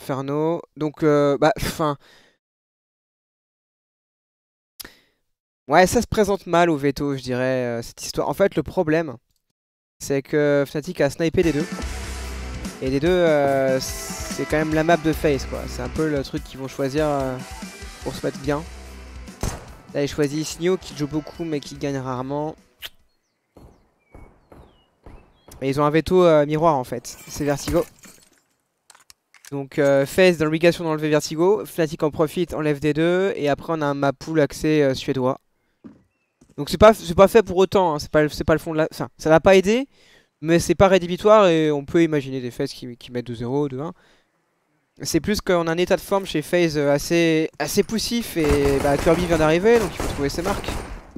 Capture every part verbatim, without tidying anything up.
Inferno. Donc, euh, bah, enfin... Ouais, ça se présente mal au veto, je dirais, euh, cette histoire. En fait, le problème, c'est que Fnatic a snipé les deux. Et les deux, euh, c'est quand même la map de FaZe, quoi. C'est un peu le truc qu'ils vont choisir euh, pour se mettre bien. Là, ils choisissent Snio, qui joue beaucoup, mais qui gagne rarement. Et ils ont un veto euh, miroir, en fait. C'est Vertigo. Donc, euh, FaZe dans l'obligation d'enlever Vertigo. Fnatic en profite, enlève des deux. Et après, on a un map pool accès euh, suédois. Donc c'est pas, c'est pas fait pour autant, hein. c'est pas, c'est pas le fond de la... Enfin, ça va pas aider, mais c'est pas rédhibitoire et on peut imaginer des FaZe qui, qui mettent deux zéro, deux un. C'est plus qu'on a un état de forme chez FaZe assez, assez poussif et bah, Kirby vient d'arriver, donc il faut trouver ses marques.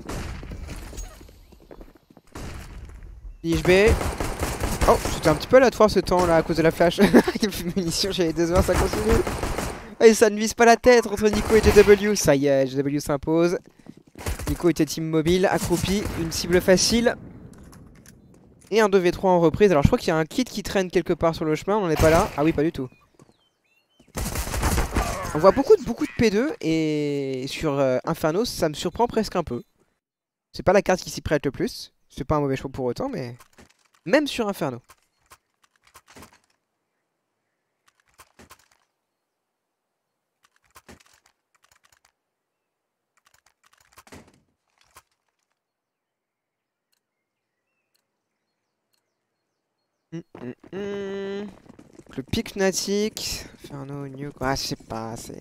I H B. Oh, c'était un petit peu aléatoire ce temps là à cause de la flash. Il y a plus de munitions, j'avais deux heures, ça continue. Et ça ne vise pas la tête entre Nico et J W. Ça y est, J W s'impose. Nico était team mobile, accroupi, une cible facile. Et un deux v trois en reprise. Alors je crois qu'il y a un kit qui traîne quelque part sur le chemin, on n'en est pas là. Ah oui, pas du tout. On voit beaucoup de, beaucoup de P deux et sur euh, Inferno, ça me surprend presque un peu. C'est pas la carte qui s'y prête le plus. C'est pas un mauvais choix pour autant, mais même sur Inferno. Hum, hum, hum. Le pic Fnatic, Inferno, New... Ah, je sais pas, c'est...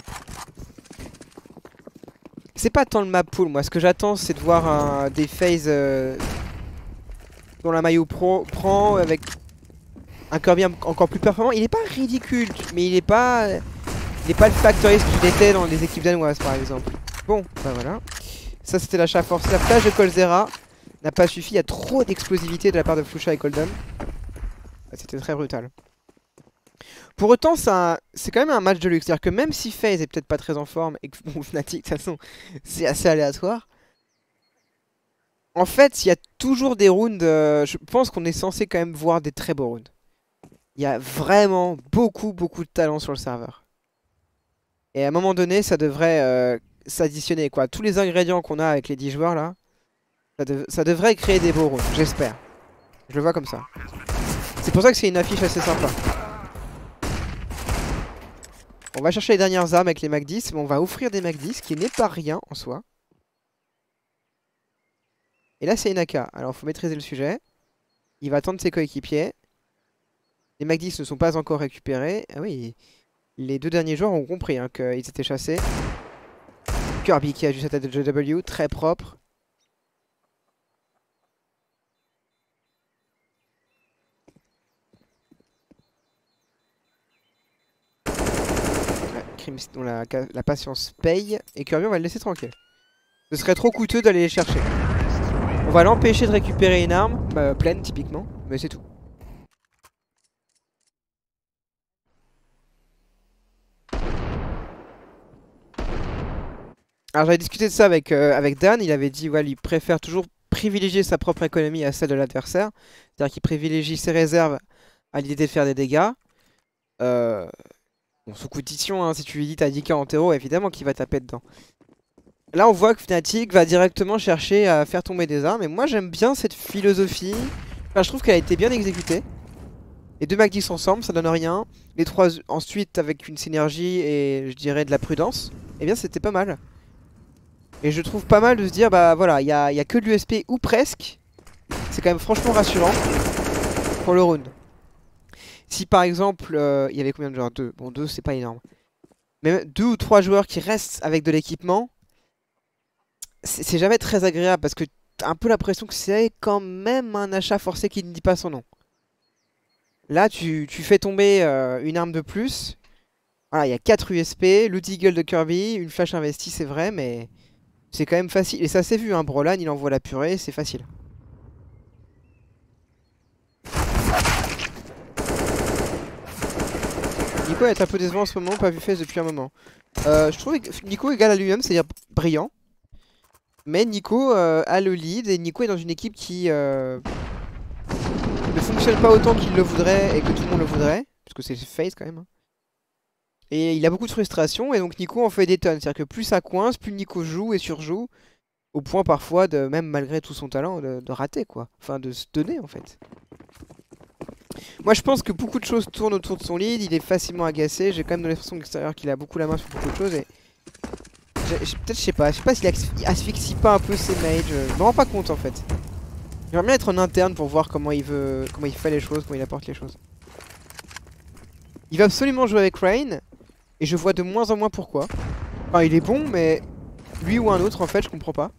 C'est pas tant le map pool, moi. Ce que j'attends, c'est de voir un, des phases euh, dont la maillot pro prend avec un Kirby encore plus performant. Il est pas ridicule, mais il est pas... Il est pas le factoriste qu'il était dans les équipes danoises, par exemple. Bon, bah voilà. Ça, c'était l'achat forcé. La flash de Coldzera n'a pas suffi. Il y a trop d'explosivité de la part de Flusha et Coldum. C'était très brutal. Pour autant, c'est quand même un match de luxe. C'est-à-dire que même si FaZe est peut-être pas très en forme et que bon, Fnatic, de toute façon, c'est assez aléatoire. En fait, il y a toujours des rounds. Euh, je pense qu'on est censé quand même voir des très beaux rounds. Il y a vraiment beaucoup, beaucoup de talent sur le serveur. Et à un moment donné, ça devrait euh, s'additionner, quoi. Tous les ingrédients qu'on a avec les dix joueurs là, ça, dev ça devrait créer des beaux rounds, j'espère. Je le vois comme ça. C'est pour ça que c'est une affiche assez sympa. On va chercher les dernières armes avec les Mac dix, mais on va offrir des Mac dix, qui n'est pas rien en soi. Et là, c'est Inaka. Alors, il faut maîtriser le sujet. Il va attendre ses coéquipiers. Les Mac dix ne sont pas encore récupérés. Ah oui, les deux derniers joueurs ont compris hein, qu'ils étaient chassés. Kirby qui a juste sa tête de J W, très propre. Dont la, la patience paye. Et Kirby, on va le laisser tranquille. Ce serait trop coûteux d'aller les chercher. On va l'empêcher de récupérer une arme, bah, pleine typiquement, mais c'est tout. Alors j'avais discuté de ça avec, euh, avec Dan, il avait dit ouais, il préfère toujours privilégier sa propre économie à celle de l'adversaire. C'est-à-dire qu'il privilégie ses réserves à l'idée de faire des dégâts. Euh... Bon, sous condition, hein, si tu lui dis t'as dix K en terreau, évidemment qu'il va taper dedans. Là on voit que Fnatic va directement chercher à faire tomber des armes. Et moi j'aime bien cette philosophie. Enfin, je trouve qu'elle a été bien exécutée. Les deux Mac dix ensemble, ça donne rien. Les trois ensuite avec une synergie et je dirais de la prudence. Eh bien c'était pas mal. Et je trouve pas mal de se dire bah voilà, il n'y a, y a que de l'U S P ou presque. C'est quand même franchement rassurant pour le round. Si par exemple, il euh, y avait combien de joueurs? Deux. Bon, deux c'est pas énorme. Mais deux ou trois joueurs qui restent avec de l'équipement, c'est jamais très agréable parce que t'as un peu l'impression que c'est quand même un achat forcé qui ne dit pas son nom. Là, tu, tu fais tomber euh, une arme de plus. Voilà, il y a quatre U S P, le Deagle de Kirby, une flash investie, c'est vrai, mais c'est quand même facile. Et ça s'est vu, hein, Brolan, il envoie la purée, c'est facile. Nico est un peu décevant en ce moment, pas vu FaZe depuis un moment. Euh, je trouve que Nico égale à lui-même, c'est-à-dire brillant. Mais Nico euh, a le lead et Nico est dans une équipe qui euh, ne fonctionne pas autant qu'il le voudrait et que tout le monde le voudrait. Parce que c'est FaZe quand même. Hein. Et il a beaucoup de frustration, et donc Nico en fait des tonnes. C'est-à-dire que plus ça coince, plus Nico joue et surjoue, au point parfois de, même malgré tout son talent, de, de rater quoi. Enfin de se donner en fait. Moi je pense que beaucoup de choses tournent autour de son lead, il est facilement agacé, j'ai quand même l'impression extérieure qu'il a beaucoup la main sur beaucoup de choses et... Peut-être je sais pas, je sais pas s'il asphyxie pas un peu ses mages, je me rends pas compte en fait. J'aimerais bien être en interne pour voir comment il veut, comment il fait les choses, comment il apporte les choses. Il va absolument jouer avec Rain, et je vois de moins en moins pourquoi. Enfin il est bon mais lui ou un autre en fait je comprends pas.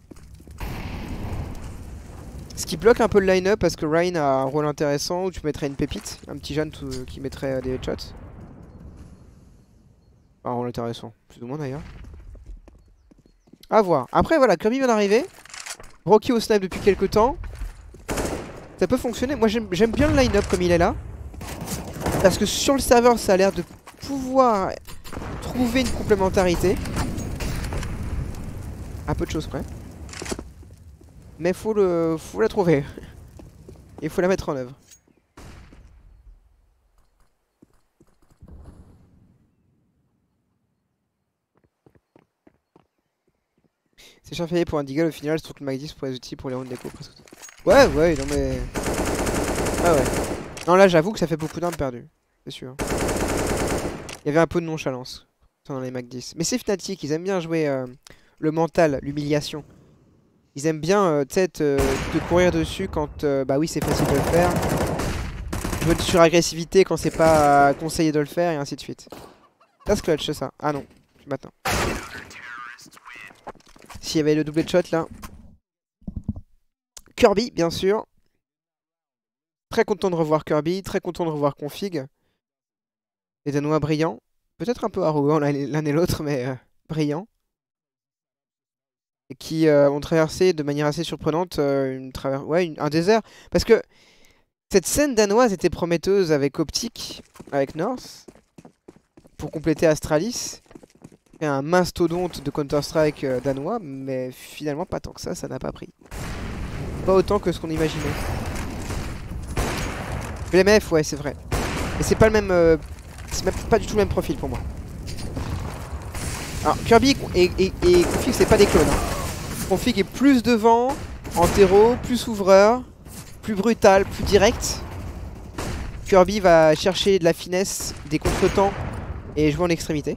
Ce qui bloque un peu le line-up parce que Rain a un rôle intéressant où tu mettrais une pépite, un petit jeune tout, qui mettrait euh, des headshots. Un rôle intéressant, plus ou moins d'ailleurs. A voir. Après voilà, Kirby vient d'arriver. Brocky au snipe depuis quelques temps. Ça peut fonctionner. Moi j'aime bien le line-up comme il est là. Parce que sur le serveur ça a l'air de pouvoir trouver une complémentarité. À peu de choses près. Mais faut le, faut la trouver. Il faut la mettre en œuvre. C'est cher pour un Deagle au final, je trouve que le Mac dix pour les outils pour les rounds d'écho presque. Ouais, ouais, non mais... Ah ouais. Non là j'avoue que ça fait beaucoup d'armes perdues. C'est sûr. Il y avait un peu de nonchalance dans les Mac dix. Mais c'est Fnatic, ils aiment bien jouer euh, le mental, l'humiliation. Ils aiment bien, euh, tu sais, te, te courir dessus quand, euh, bah oui c'est facile de le faire. Jouer sur agressivité quand c'est pas euh, conseillé de le faire et ainsi de suite. Ça se clutch c'est ça. Ah non, maintenant. S'il y avait le double shot là. Kirby, bien sûr. Très content de revoir Kirby, très content de revoir Config. Les Danois brillants. Peut-être un peu arrogants l'un et l'autre, mais euh, brillants. Et qui euh, ont traversé de manière assez surprenante euh, une traver ouais, une, un désert. Parce que cette scène danoise était prometteuse avec Optic, avec North, pour compléter Astralis. Et un mastodonte de Counter-Strike euh, danois, mais finalement pas tant que ça, ça n'a pas pris. Pas autant que ce qu'on imaginait. B M F, ouais, c'est vrai. Et c'est pas le même... Euh, c'est même pas du tout le même profil pour moi. Alors, Kirby et, et, et Config, c'est pas des clones. Hein. Config est plus devant, en terreau, plus ouvreur, plus brutal, plus direct. Kirby va chercher de la finesse, des contretemps et jouer en extrémité.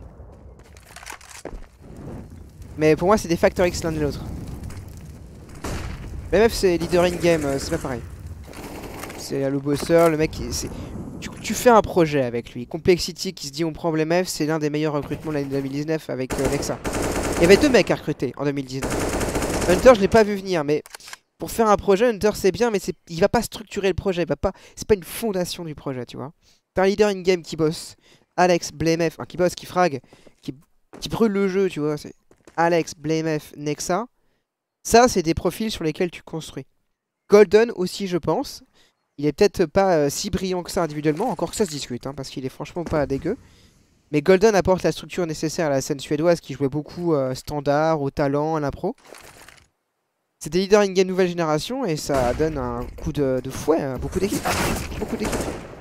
Mais pour moi, c'est des facteurs X l'un et l'autre. B M F, c'est leader in-game, euh, c'est pas pareil. C'est le bosseur, le mec, c'est... Tu, tu fais un projet avec lui. Complexity qui se dit on prend B M F, c'est l'un des meilleurs recrutements de l'année deux mille dix-neuf avec euh, Nexa. Il y avait deux mecs à recruter en deux mille dix-neuf. Hunter, je l'ai pas vu venir, mais pour faire un projet, Hunter c'est bien, mais il va pas structurer le projet. Il va pas... C'est pas une fondation du projet, tu vois. T'as un leader in-game qui bosse. Alex, B M F, enfin qui bosse, qui frag, qui, qui brûle le jeu, tu vois. C'est Alex, B M F, Nexa. Ça, c'est des profils sur lesquels tu construis. Golden aussi, je pense. Il est peut-être pas euh, si brillant que ça individuellement, encore que ça se discute, hein, parce qu'il est franchement pas dégueu. Mais Golden apporte la structure nécessaire à la scène suédoise qui jouait beaucoup euh, standard, au talent, à l'impro. C'est des leaders in-game nouvelle génération et ça donne un coup de, de fouet à beaucoup d'équipes. Beaucoup d'équipes.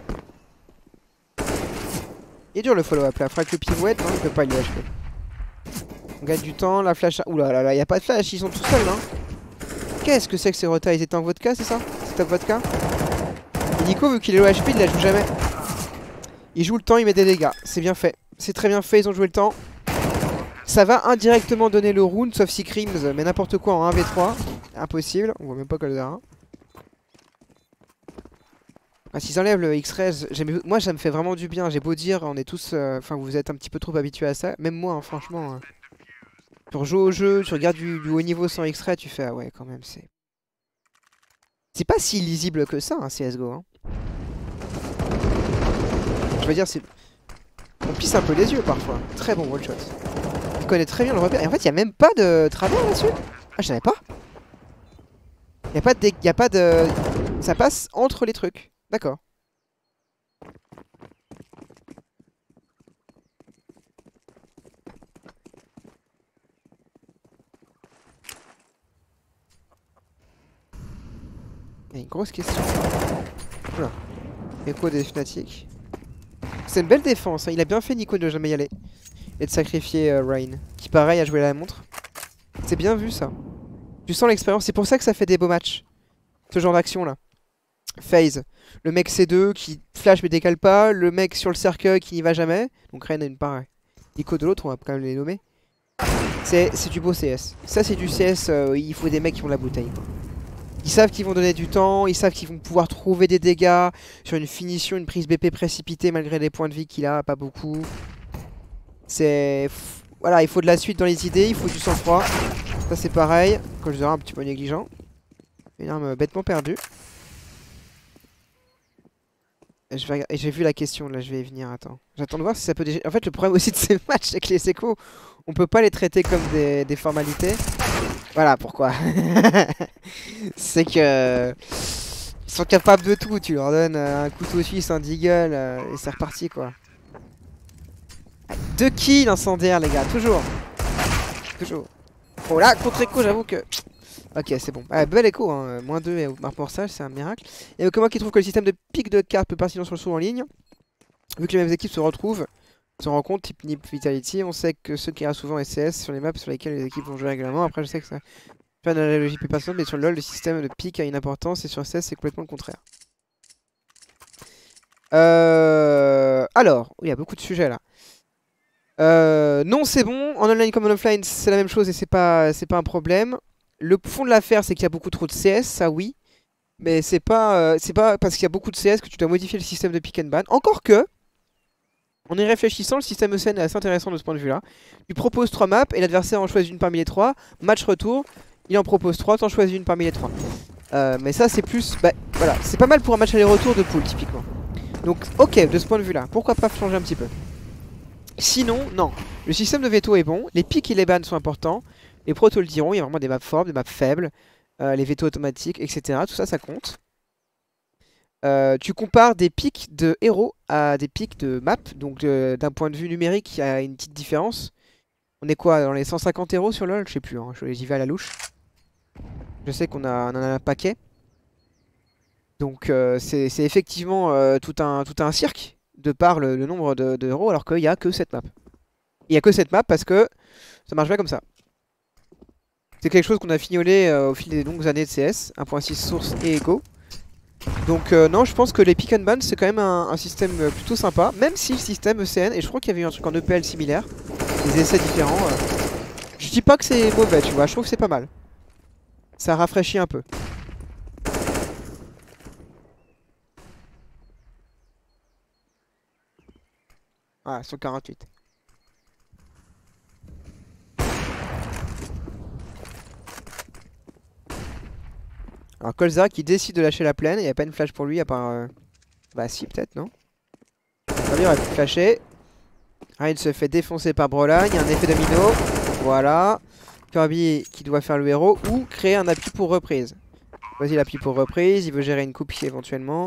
Il est dur le follow-up là, frag le pirouette, non, il peut pas lui acheter. On gagne du temps, la flash... Oula là là, y a pas de flash, ils sont tout seuls, hein. Qu'est-ce que c'est que ces retards? Ils étaient en vodka, c'est ça? C'est top vodka? Et Nico, vu qu'il est low H P, il la joue jamais. Il joue le temps, il met des dégâts. C'est bien fait. C'est très bien fait, ils ont joué le temps. Ça va indirectement donner le round, sauf si Crims met n'importe quoi en un v trois. Impossible, on voit même pas Caldera. Ah, s'ils enlèvent le X-Rays, moi ça me fait vraiment du bien. J'ai beau dire, on est tous... Enfin, euh, vous êtes un petit peu trop habitués à ça. Même moi, hein, franchement... Hein. Tu rejoues au jeu, tu regardes du, du haut niveau sans X-Ray, tu fais ah ouais quand même c'est... C'est pas si lisible que ça, hein, C S G O. Hein. Je veux dire, c'est... On pisse un peu les yeux parfois. Très bon one shot. Il connaît très bien le repère. Et en fait, il n'y a même pas de travers là-dessus. Ah, je savais pas. Il n'y a pas de... Y a pas de... Ça passe entre les trucs. D'accord. Il y a une grosse question. Oula. Écho des Fnatic. c'est une belle défense. Hein. Il a bien fait Nico de jamais y aller. Et de sacrifier euh, Rain. Qui pareil a joué la montre. C'est bien vu ça. Tu sens l'expérience. C'est pour ça que ça fait des beaux matchs. Ce genre d'action là. FaZe. Le mec C deux qui flash mais décale pas. Le mec sur le cercueil qui n'y va jamais. Donc Rain a une part. Nico de l'autre, on va quand même les nommer. C'est du beau C S. Ça c'est du C S, euh, il faut des mecs qui ont la bouteille. Quoi. Ils savent qu'ils vont donner du temps, ils savent qu'ils vont pouvoir trouver des dégâts sur une finition, une prise B P précipitée malgré les points de vie qu'il a, pas beaucoup. C'est... Voilà, il faut de la suite dans les idées, il faut du sang-froid. Ça c'est pareil, quand je dirais un petit peu négligent. Une arme bêtement perdue. J'ai vu la question, là je vais y venir, attends. J'attends de voir si ça peut déjà... En fait le problème aussi de ces matchs avec les échos, on peut pas les traiter comme des, des formalités. Voilà pourquoi. C'est que... Ils sont capables de tout, tu leur donnes un couteau suisse, un deagle, euh, et c'est reparti quoi. Deux kills incendiaires les gars, toujours. Toujours. Oh là, contre écho j'avoue que... Ok, c'est bon. Ah, bel écho, hein. moins deux et marque morçage, c'est un miracle. Et euh, comment qui trouve que le système de pique de cartes peut pertinent sur le saut en ligne. Vu que les mêmes équipes se retrouvent, se rencontrent, type Nip Vitality, on sait que ceux qui restent souvent S C S sur les maps sur lesquelles les équipes vont jouer régulièrement. Après, je sais que ça fait une analogie plus pertinente, mais sur LoL, le système de pique a une importance et sur S C S, c'est complètement le contraire. Euh... Alors, il y a beaucoup de sujets là. Euh... Non, c'est bon. En online comme en offline, c'est la même chose et c'est pas, c'est pas un problème. Le fond de l'affaire, c'est qu'il y a beaucoup trop de C S, ça oui. Mais c'est pas, euh, c'est pas parce qu'il y a beaucoup de C S que tu dois modifier le système de pick and ban. Encore que, en y réfléchissant, le système E C N est assez intéressant de ce point de vue-là. Tu proposes trois maps et l'adversaire en choisit une parmi les trois. Match retour, il en propose trois, t'en choisis une parmi les trois. Euh, mais ça, c'est plus... Bah, voilà, c'est pas mal pour un match aller-retour de pool, typiquement. Donc, ok, de ce point de vue-là, pourquoi pas changer un petit peu. Sinon, non. Le système de veto est bon, les picks et les bans sont importants. Les pros te le diront, il y a vraiment des maps fortes, des maps faibles, euh, les vétos automatiques, et cetera. Tout ça, ça compte. Euh, tu compares des pics de héros à des pics de map. Donc euh, d'un point de vue numérique, il y a une petite différence. On est quoi, dans les cent cinquante héros sur LoL? Je sais plus, hein, j'y vais à la louche. Je sais qu'on a, on en a un paquet. Donc euh, c'est effectivement euh, tout, un, tout un cirque de par le, le nombre de, de héros alors qu'il n'y a que cette map. Il n'y a que cette map parce que ça marche pas comme ça. C'est quelque chose qu'on a fignolé euh, au fil des longues années de C S, un point six source et Echo. Donc euh, non, je pense que les pick and ban c'est quand même un, un système plutôt sympa, même si le système E C N, et je crois qu'il y avait eu un truc en E P L similaire, des essais différents. Euh, je dis pas que c'est mauvais, tu vois, je trouve que c'est pas mal. Ça rafraîchit un peu. Ah, cent quarante-huit. Alors Colza qui décide de lâcher la plaine, il n'y a pas une flash pour lui à part... Euh... Bah si peut-être non. Il aurait pu flasher. Ryan se fait défoncer par Brolan, il y a un effet domino. Voilà. Kirby qui doit faire le héros ou créer un appui pour reprise. Vas-y l'appui pour reprise, il veut gérer une coupe éventuellement.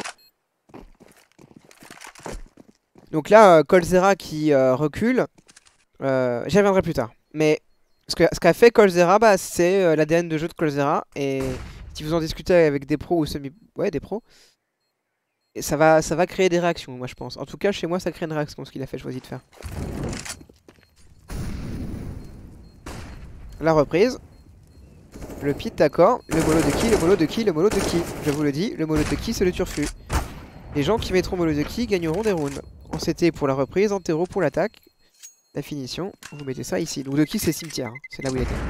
Donc là, euh, Colzera qui euh, recule. Euh, J'y reviendrai plus tard. Mais ce qu'a ce qu'a fait Colzera, bah, c'est euh, l'A D N de jeu de Colzera. Et si vous en discutez avec des pros ou semi... Ouais, des pros. Et ça va, ça va créer des réactions, moi je pense. En tout cas, chez moi, ça crée une réaction, ce qu'il a fait choisi de faire. La reprise. Le pit, d'accord. Le mollo de qui, le mollo de qui, le mollo de qui. Je vous le dis, le mollo de qui, c'est le turfu. Les gens qui mettront mollo de qui gagneront des rounds. En C T pour la reprise, en terreau pour l'attaque. La finition, vous mettez ça ici. Donc de qui c'est cimetière, hein. C'est là où il était.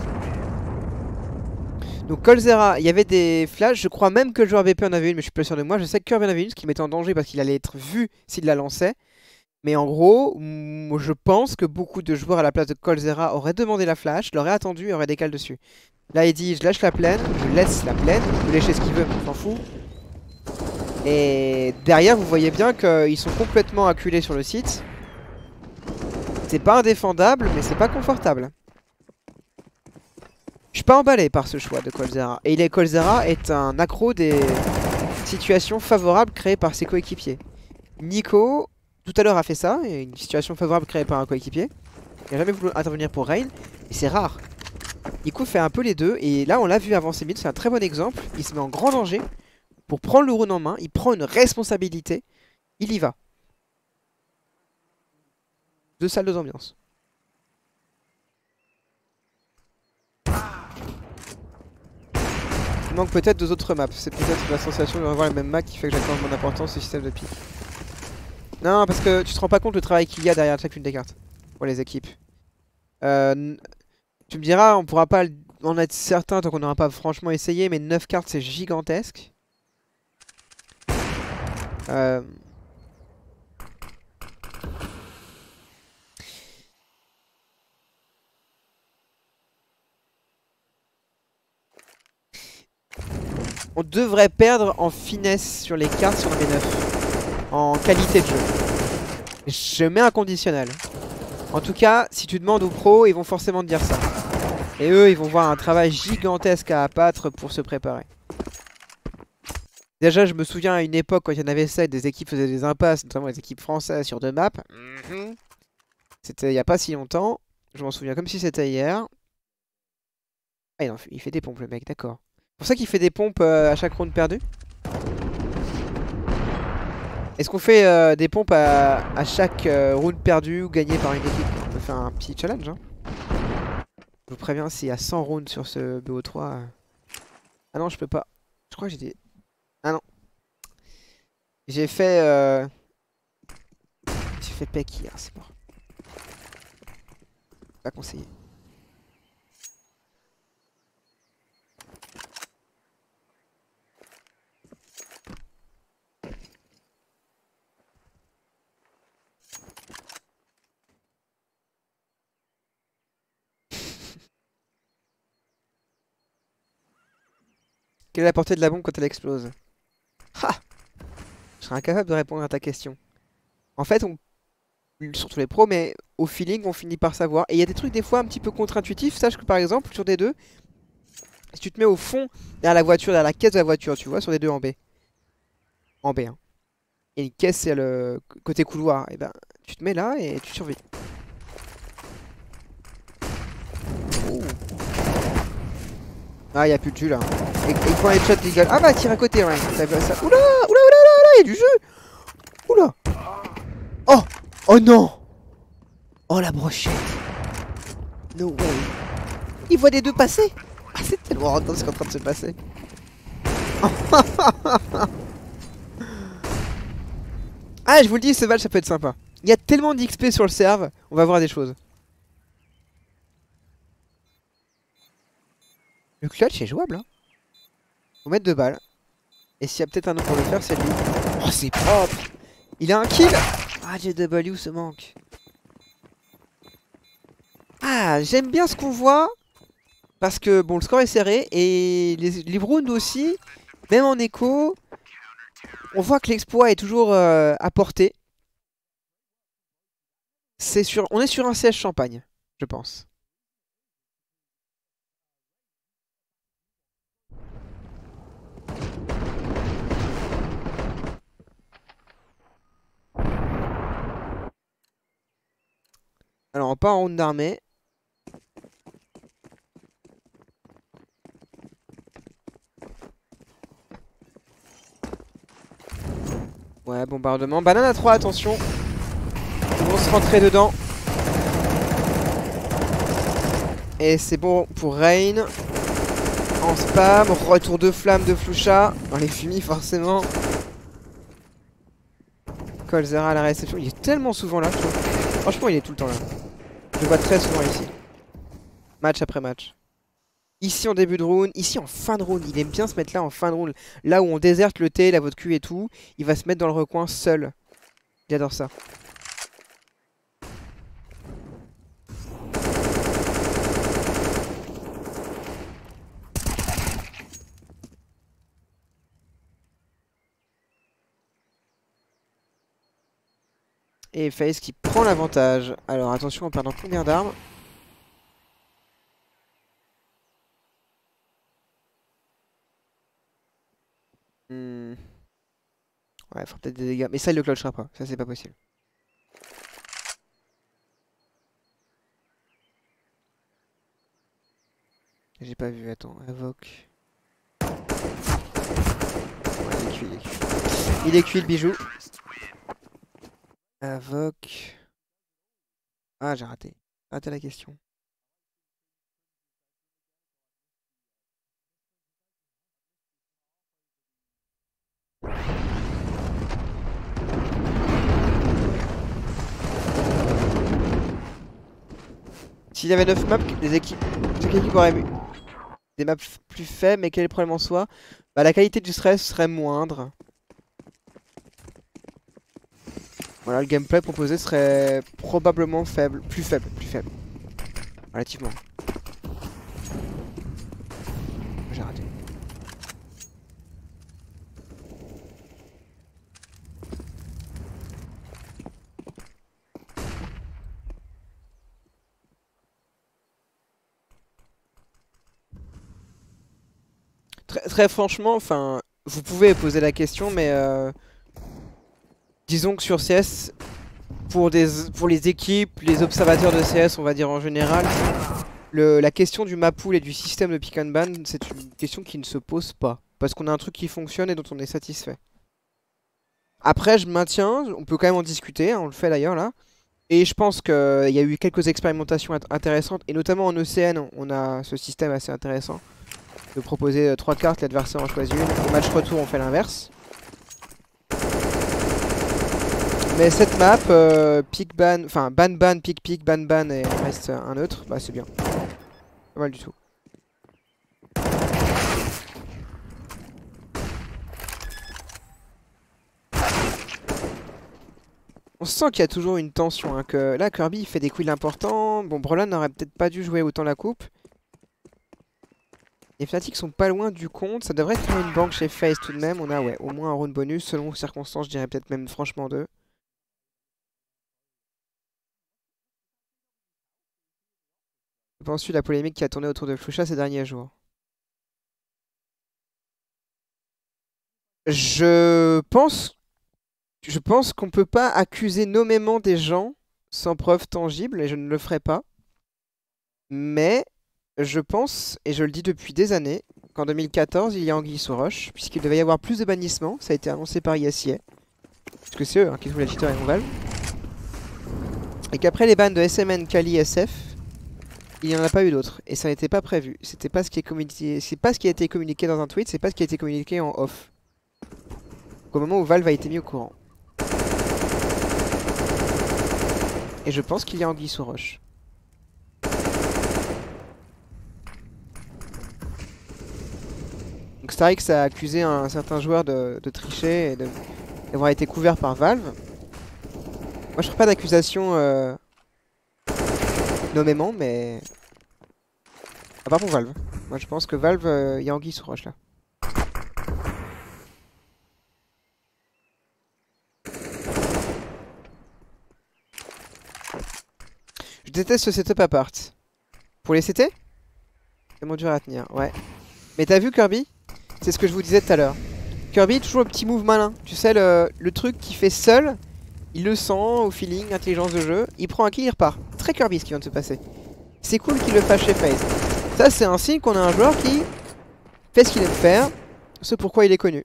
Donc Colzera, il y avait des flashs, je crois même que le joueur V P en avait une, mais je suis pas sûr de moi. Je sais que Kirby en avait une, ce qui mettait en danger parce qu'il allait être vu s'il la lançait. Mais en gros, je pense que beaucoup de joueurs à la place de Colzera auraient demandé la flash, l'auraient attendu et auraient décalé dessus. Là il dit je lâche la plaine, je laisse la plaine, il peut lâcher ce qu'il veut, mais on s'en fout. Et derrière vous voyez bien qu'ils sont complètement acculés sur le site. C'est pas indéfendable, mais c'est pas confortable. Je suis pas emballé par ce choix de Colzera. Et il est, Colzera est un accro des situations favorables créées par ses coéquipiers. Nico, tout à l'heure, a fait ça, et une situation favorable créée par un coéquipier. Il n'a jamais voulu intervenir pour Rain, et c'est rare. Nico fait un peu les deux, et là on l'a vu avant ses mid, c'est un très bon exemple. Il se met en grand danger pour prendre le round en main, il prend une responsabilité, il y va. Deux salles, deux ambiances. Il manque peut-être deux autres maps. C'est peut-être la sensation de revoir la même map qui fait que j'accorde mon importance au système de pique. Non, parce que tu te rends pas compte le travail qu'il y a derrière chacune des cartes. Pour les équipes. Euh, tu me diras, on pourra pas en être certain tant qu'on n'aura pas franchement essayé, mais neuf cartes c'est gigantesque. Euh... On devrait perdre en finesse sur les cartes si on en met neuf. En qualité de jeu. Je mets un conditionnel. En tout cas, si tu demandes aux pros, ils vont forcément te dire ça. Et eux, ils vont voir un travail gigantesque à abattre pour se préparer. Déjà, je me souviens à une époque, quand il y en avait sept, des équipes faisaient des impasses, notamment les équipes françaises sur deux maps. Mm-hmm. C'était il n'y a pas si longtemps. Je m'en souviens comme si c'était hier. Ah, il, en fait, il fait des pompes, le mec, d'accord. C'est pour ça qu'il fait des pompes euh, à chaque round perdu. Est-ce qu'on fait euh, des pompes à, à chaque euh, round perdu ou gagné par une équipe? On peut faire un petit challenge. Hein. Je vous préviens, s'il y a cent rounds sur ce B O trois... Euh... Ah non, je peux pas. Je crois que j'ai des... Ah non. J'ai fait... Euh... J'ai fait Peck hier, c'est mort. Pas conseillé. Quelle est la portée de la bombe quand elle explose? Ha! Je serais incapable de répondre à ta question. En fait, on... surtout les pros, mais au feeling, on finit par savoir. Et il y a des trucs des fois un petit peu contre-intuitifs. Sache que par exemple, sur des deux, si tu te mets au fond, derrière la voiture, derrière la caisse de la voiture, tu vois, sur des deux en B. En B, hein. Et une caisse, c'est le côté couloir. Et ben, tu te mets là et tu survis. Oh. Ah, il n'y a plus de jus là. Et, et quand les shots legal. Ah bah, tire à côté, ouais. Ça, ça... Oula, oula, oula, oula, il y a du jeu. Oula. Oh. Oh non. Oh la brochette. No way. Il voit des deux passer. Ah, c'est tellement random ce qui est en train de se passer. Ah, je vous le dis, ce match ça peut être sympa. Il y a tellement d'X P sur le serve, on va voir des choses. Le clutch est jouable, hein. Faut mettre deux balles. Et s'il y a peut-être un autre pour le faire, c'est lui. Oh, c'est propre. Il a un kill. Ah, J W se manque. Ah, j'aime bien ce qu'on voit. Parce que, bon, le score est serré. Et les, les rounds aussi, même en écho, on voit que l'exploit est toujours euh, à portée. C'est sur, on est sur un siège champagne, je pense. Alors, pas en round d'armée. Ouais, bombardement. Banane à trois, attention. Ils vont se rentrer dedans. Et c'est bon pour Rain. En spam. Retour de flamme de Floucha. Dans les fumis, forcément. Colzera à la réception. Il est tellement souvent là, je trouve. Franchement, il est tout le temps là. Je le vois très souvent ici. Match après match. Ici en début de round, ici en fin de round. Il aime bien se mettre là en fin de round. Là où on déserte le T, la votre cul et tout. Il va se mettre dans le recoin seul. J'adore ça. Et FaZe qui prend l'avantage. Alors attention en perdant combien d'armes? Hmm. Ouais, il fera peut-être des dégâts. Mais ça, il le clutchera pas. Ça, c'est pas possible. J'ai pas vu. Attends. Invoque. Ouais, il est cuit, il est cuit. Il est cuit, le bijou. Invoque. Ah, j'ai raté. J'ai raté la question. S'il y avait neuf maps, les équipes, chaque équipe aurait eu des maps f- plus faibles, mais quel est le problème en soi? Bah, la qualité du stress serait moindre. Voilà, le gameplay proposé serait probablement faible, plus faible, plus faible, relativement. J'ai raté. Très, très franchement, enfin, vous pouvez poser la question, mais euh, disons que sur C S, pour, des, pour les équipes, les observateurs de C S, on va dire en général, le, la question du map pool et du système de pick and ban, c'est une question qui ne se pose pas. Parce qu'on a un truc qui fonctionne et dont on est satisfait. Après, je maintiens, on peut quand même en discuter, hein, on le fait d'ailleurs là. Et je pense qu'il y a eu quelques expérimentations int- intéressantes, et notamment en E C N, on a ce système assez intéressant de proposer euh, trois cartes, l'adversaire en choisit une. Au match retour, on fait l'inverse. Mais cette map, euh, pick ban, enfin ban ban, pick pick, ban ban et reste un neutre, bah c'est bien. Pas mal du tout. On sent qu'il y a toujours une tension, hein, que là Kirby il fait des kills importants. Bon, Brolan n'aurait peut-être pas dû jouer autant la coupe. Les Fnatic sont pas loin du compte, ça devrait être une banque chez FaZe tout de même. On a ouais, au moins un round bonus, selon circonstances, je dirais peut-être même franchement deux. Que penses-tu de la polémique qui a tourné autour de Flusha ces derniers jours? Je pense, je pense qu'on peut pas accuser nommément des gens sans preuve tangible, et je ne le ferai pas. Mais je pense, et je le dis depuis des années, qu'en deux mille quatorze, il y a anguille sous roche, puisqu'il devait y avoir plus de bannissements. Ça a été annoncé par I S I A, puisque c'est eux hein, qui jouent les cheaters et Valve. Et qu'après les bans de S M N, Kali, S F, il n'y en a pas eu d'autres. Et ça n'était pas prévu. C'était pas ce qui est communiqué. C'est pas ce qui a été communiqué dans un tweet, c'est pas ce qui a été communiqué en off. Au moment où Valve a été mis au courant. Et je pense qu'il y a anguille sous roche. Donc Starix a accusé un certain joueur de, de tricher et d'avoir été couvert par Valve. Moi je ferai pas d'accusation euh, nommément, mais... À part pour Valve. Moi je pense que Valve, il euh, y a anguille sous roche là. Je déteste ce setup à part. Pour les C T? C'est tellement dur à tenir, ouais. Mais t'as vu Kirby? C'est ce que je vous disais tout à l'heure. Kirby, toujours le petit move malin. Tu sais, le, le truc qu'il fait seul, il le sent au feeling, intelligence de jeu. Il prend un kill, il repart. Très Kirby ce qui vient de se passer. C'est cool qu'il le fasse chez FaZe. Ça, c'est un signe qu'on a un joueur qui fait ce qu'il aime faire, ce pourquoi il est connu.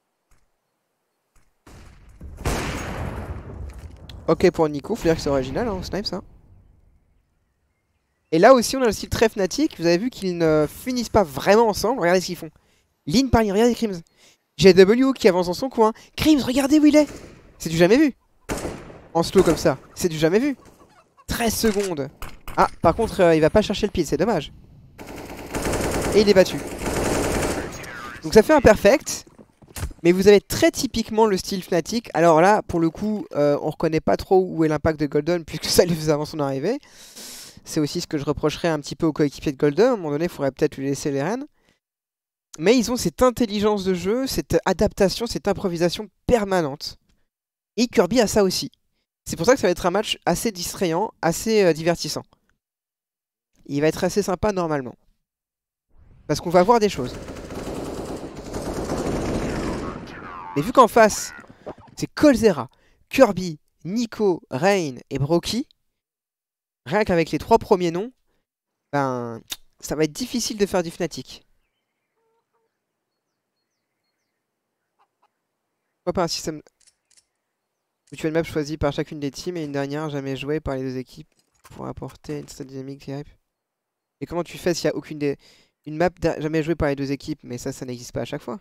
Ok pour Nico, faut dire que c'est original, hein, snipe ça. Et là aussi, on a le style très Fnatic. Vous avez vu qu'ils ne finissent pas vraiment ensemble. Regardez ce qu'ils font. Ligne par ligne, regardez Crims. J W qui avance dans son coin. Crims, regardez où il est. C'est du jamais vu. En slow comme ça, c'est du jamais vu. treize secondes. Ah, par contre, euh, il va pas chercher le pied, c'est dommage. Et il est battu. Donc ça fait un perfect. Mais vous avez très typiquement le style Fnatic. Alors là, pour le coup, euh, on reconnaît pas trop où est l'impact de Golden puisque ça lui faisait avant son arrivée. C'est aussi ce que je reprocherais un petit peu aux coéquipiers de Golden. À un moment donné, il faudrait peut-être lui laisser les rênes. Mais ils ont cette intelligence de jeu, cette adaptation, cette improvisation permanente. Et Kirby a ça aussi. C'est pour ça que ça va être un match assez distrayant, assez euh, divertissant. Il va être assez sympa normalement. Parce qu'on va voir des choses. Mais vu qu'en face, c'est Colzera, Kirby, Nico, Rain et Broky, rien qu'avec les trois premiers noms, ben, ça va être difficile de faire du Fnatic. Pourquoi pas un système mutuel map choisi par chacune des teams et une dernière jamais jouée par les deux équipes. pour apporter une certaine dynamique des hype. Et comment tu fais s'il n'y a aucune des... Une map jamais jouée par les deux équipes, mais ça, ça n'existe pas à chaque fois.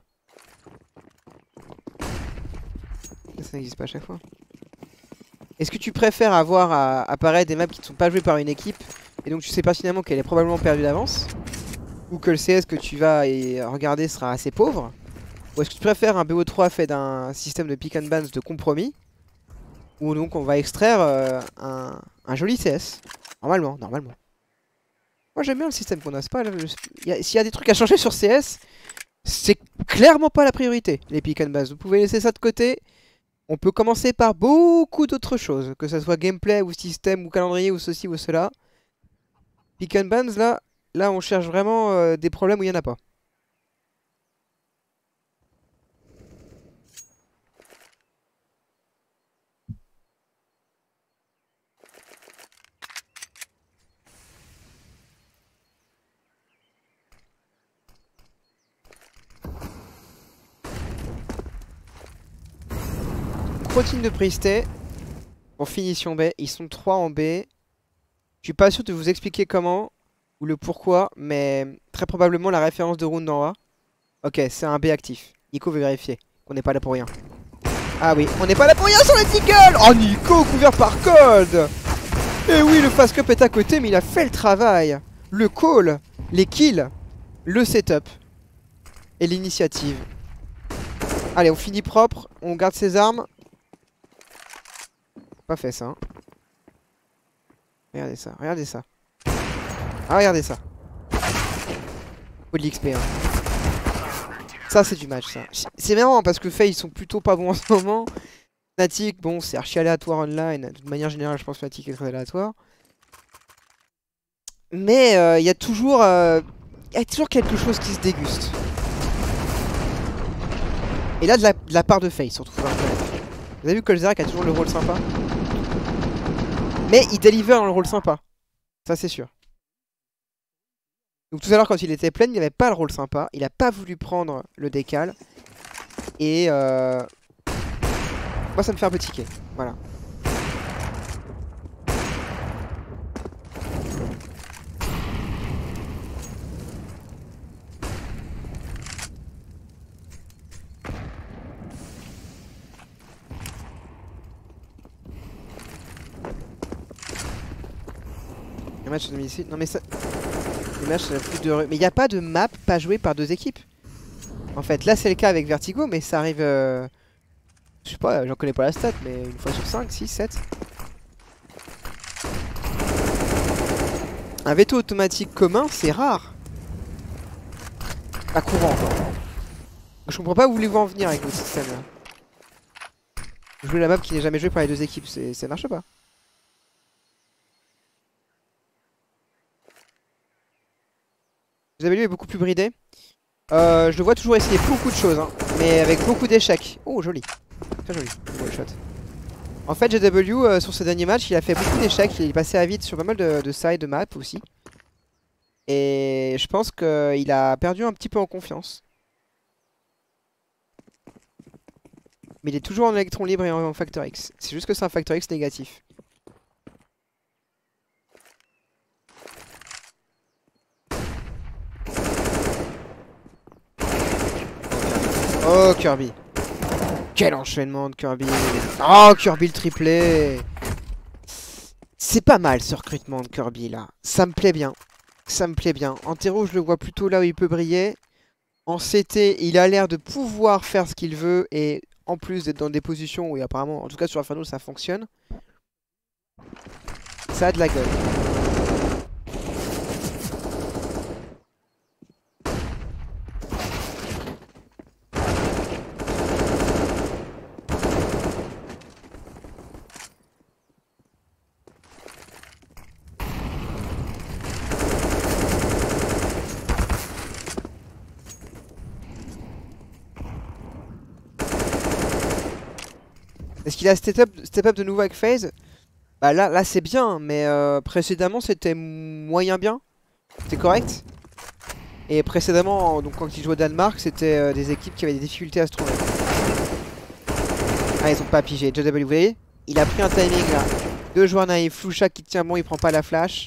Ça, ça n'existe pas à chaque fois. Est-ce que tu préfères avoir à apparaître des maps qui ne sont pas jouées par une équipe, et donc tu sais pertinemment qu'elle est probablement perdue d'avance, ou que le C S que tu vas y regarder sera assez pauvre? Ou est-ce que tu préfères un B O trois fait d'un système de pick and bans de compromis, où donc on va extraire euh, un, un joli C S? Normalement, normalement. Moi j'aime bien le système qu'on a, c'est pas... S'il y a des trucs à changer sur C S, c'est clairement pas la priorité, les pick and bans. Vous pouvez laisser ça de côté. On peut commencer par beaucoup d'autres choses, que ce soit gameplay ou système ou calendrier ou ceci ou cela. Pick and bans, là, là on cherche vraiment euh, des problèmes où il n'y en a pas. Protein de Priesté en finition B, ils sont trois en B. Je suis pas sûr de vous expliquer comment ou le pourquoi, mais très probablement la référence de round en A. Ok, c'est un B actif. Nico veut vérifier qu'on n'est pas là pour rien. Ah oui, on n'est pas là pour rien sur le Deagle. Oh Nico, couvert par Cold. Et oui, le fast cup est à côté, mais il a fait le travail. Le call, les kills, le setup et l'initiative. Allez, on finit propre, on garde ses armes. Pas fait ça. Hein. Regardez ça, regardez ça. Ah, regardez ça. Faut de l'X P. Hein. Ça, c'est du match, ça. C'est marrant parce que Faye, ils sont plutôt pas bons en ce moment. Fnatic, bon, c'est archi aléatoire online. De manière générale, je pense que Fnatic est très aléatoire. Mais il euh, y a toujours, euh, y a toujours quelque chose qui se déguste. Et là, de la, de la part de Faye, surtout. Faut Vous avez vu que Colzerac a toujours le rôle sympa. Mais il deliver dans le rôle sympa. Ça, c'est sûr. Donc tout à l'heure, quand il était plein, il n'avait pas le rôle sympa. Il n'a pas voulu prendre le décal. Et euh... moi, ça me fait un peu tiquer. Voilà. Un match à domicile. Non mais ça... Les matchs, ça plus de... Mais il n'y a pas de map pas jouée par deux équipes. En fait, là c'est le cas avec Vertigo, mais ça arrive... Euh... Je sais pas, j'en connais pas la stat, mais une fois sur cinq, six, sept. Un veto automatique commun, c'est rare. Pas courant, quoi. Je comprends pas où voulez-vous en venir avec votre système là. Jouer la map qui n'est jamais jouée par les deux équipes, ça marche pas. Vous avez lu est beaucoup plus bridé. Euh, je le vois toujours essayer beaucoup de choses, hein, mais avec beaucoup d'échecs. Oh, joli. Très joli. One shot. En fait, G W, euh, sur ce dernier match, il a fait beaucoup d'échecs. Il est passé à vite sur pas mal de, de sides, de maps aussi. Et je pense qu'il a perdu un petit peu en confiance. Mais il est toujours en électron libre et en factor X. C'est juste que c'est un factor X négatif. Oh Kirby. Quel enchaînement de Kirby. Oh Kirby le triplé. C'est pas mal ce recrutement de Kirby là. Ça me plaît bien. Ça me plaît bien. En terreau je le vois plutôt là où il peut briller. En C T il a l'air de pouvoir faire ce qu'il veut. Et en plus d'être dans des positions où apparemment, en tout cas sur Inferno ça fonctionne. Ça a de la gueule. Est-ce qu'il a step up, step up de nouveau avec FaZe? Bah là, là c'est bien, mais euh, précédemment c'était moyen bien. C'était correct. Et précédemment, donc quand il jouait au Danemark, c'était euh, des équipes qui avaient des difficultés à se trouver. Ah, ils ont pas pigé. J W, vous voyez? Il a pris un timing là. Deux joueurs naïfs. Floucha qui tient bon, il prend pas la flash.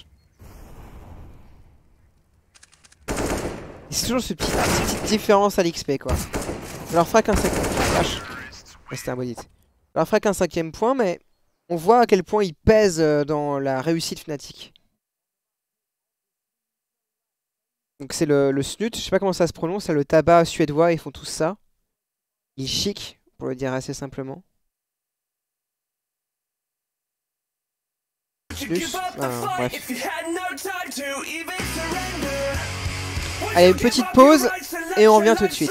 C'est toujours ce petit, cette petite différence à l'X P quoi. Ça leur fera qu'un cinquième point. C'était un bon hit. Ça leur fera qu'un cinquième point, mais on voit à quel point il pèse dans la réussite Fnatic. Donc c'est le, le snut, je sais pas comment ça se prononce, c'est le tabac suédois, ils font tous ça. Ils chic, pour le dire assez simplement. Snus, enfin, bref. Allez, une petite pause et on revient tout de suite.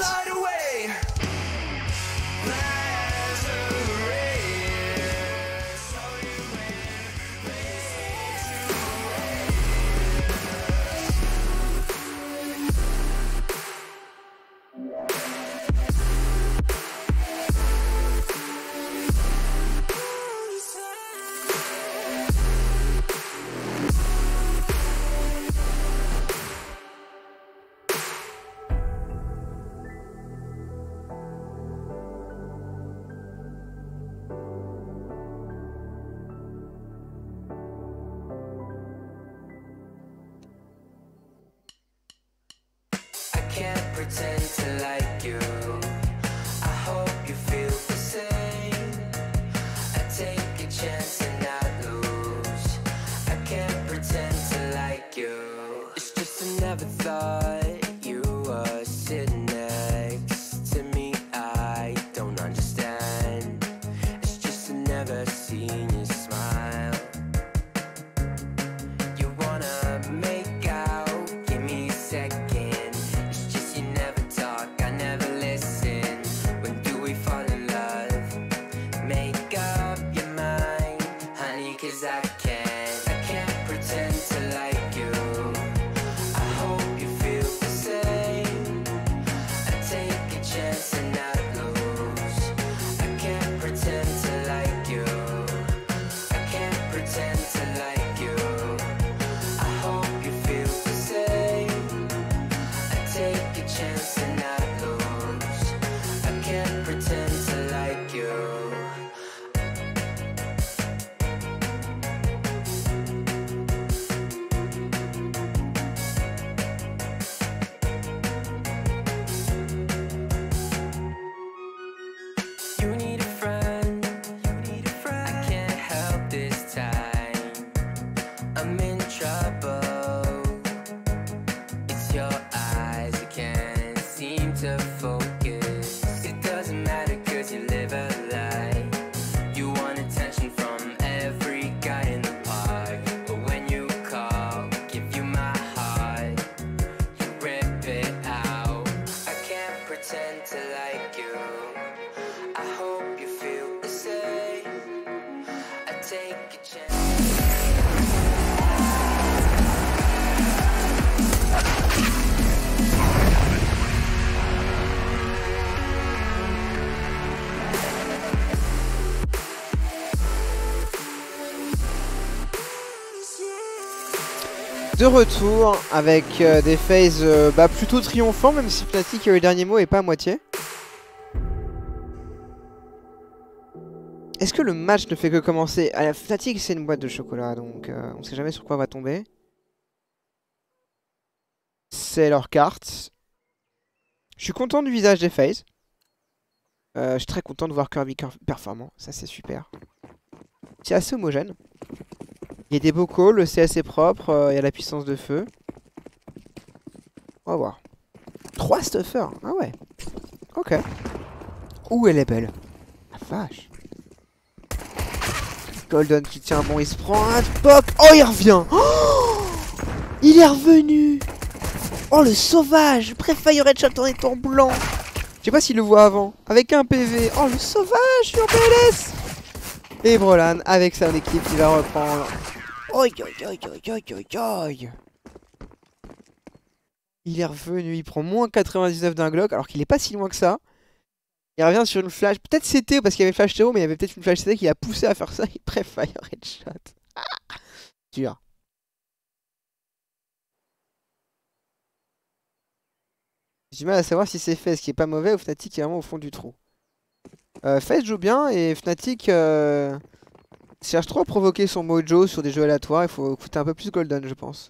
De retour avec euh, des phases euh, bah, plutôt triomphants, même si Fnatic, euh, le dernier mot est pas à moitié. Est-ce que le match ne fait que commencer? Ah, Fnatic c'est une boîte de chocolat, donc euh, on sait jamais sur quoi on va tomber. C'est leur carte. Je suis content du visage des phases. Euh, je suis très content de voir Kirby performant, ça c'est super. C'est assez homogène. Il y a des beaux calls, le C S est propre, euh, il y a la puissance de feu. On va voir. trois stuffers, ah ouais. Ok. Ouh, elle est belle. La vache. Golden qui tient bon, il se prend un poc. Oh, il revient. Oh, il est revenu. Oh, le sauvage. Pré-fire headshot en étant blanc. Je sais pas s'il le voit avant. Avec un P V. Oh, le sauvage, je suis en P L S. Et Brolan avec son équipe qui va reprendre. Oi, oi, oi, oi, oi, oi. Il est revenu, il prend moins quatre-vingt-dix-neuf d'un Glock alors qu'il est pas si loin que ça. Il revient sur une flash, peut-être C T parce qu'il y avait flash T O, mais il y avait peut-être une flash C T qui a poussé à faire ça. Il préfère headshot. Dur. J'ai du mal à savoir si c'est Fez qui est pas mauvais ou Fnatic qui est vraiment au fond du trou. Euh, Fez joue bien et Fnatic... Euh... cherche trop à provoquer son mojo sur des jeux aléatoires, il faut coûter un peu plus golden, je pense.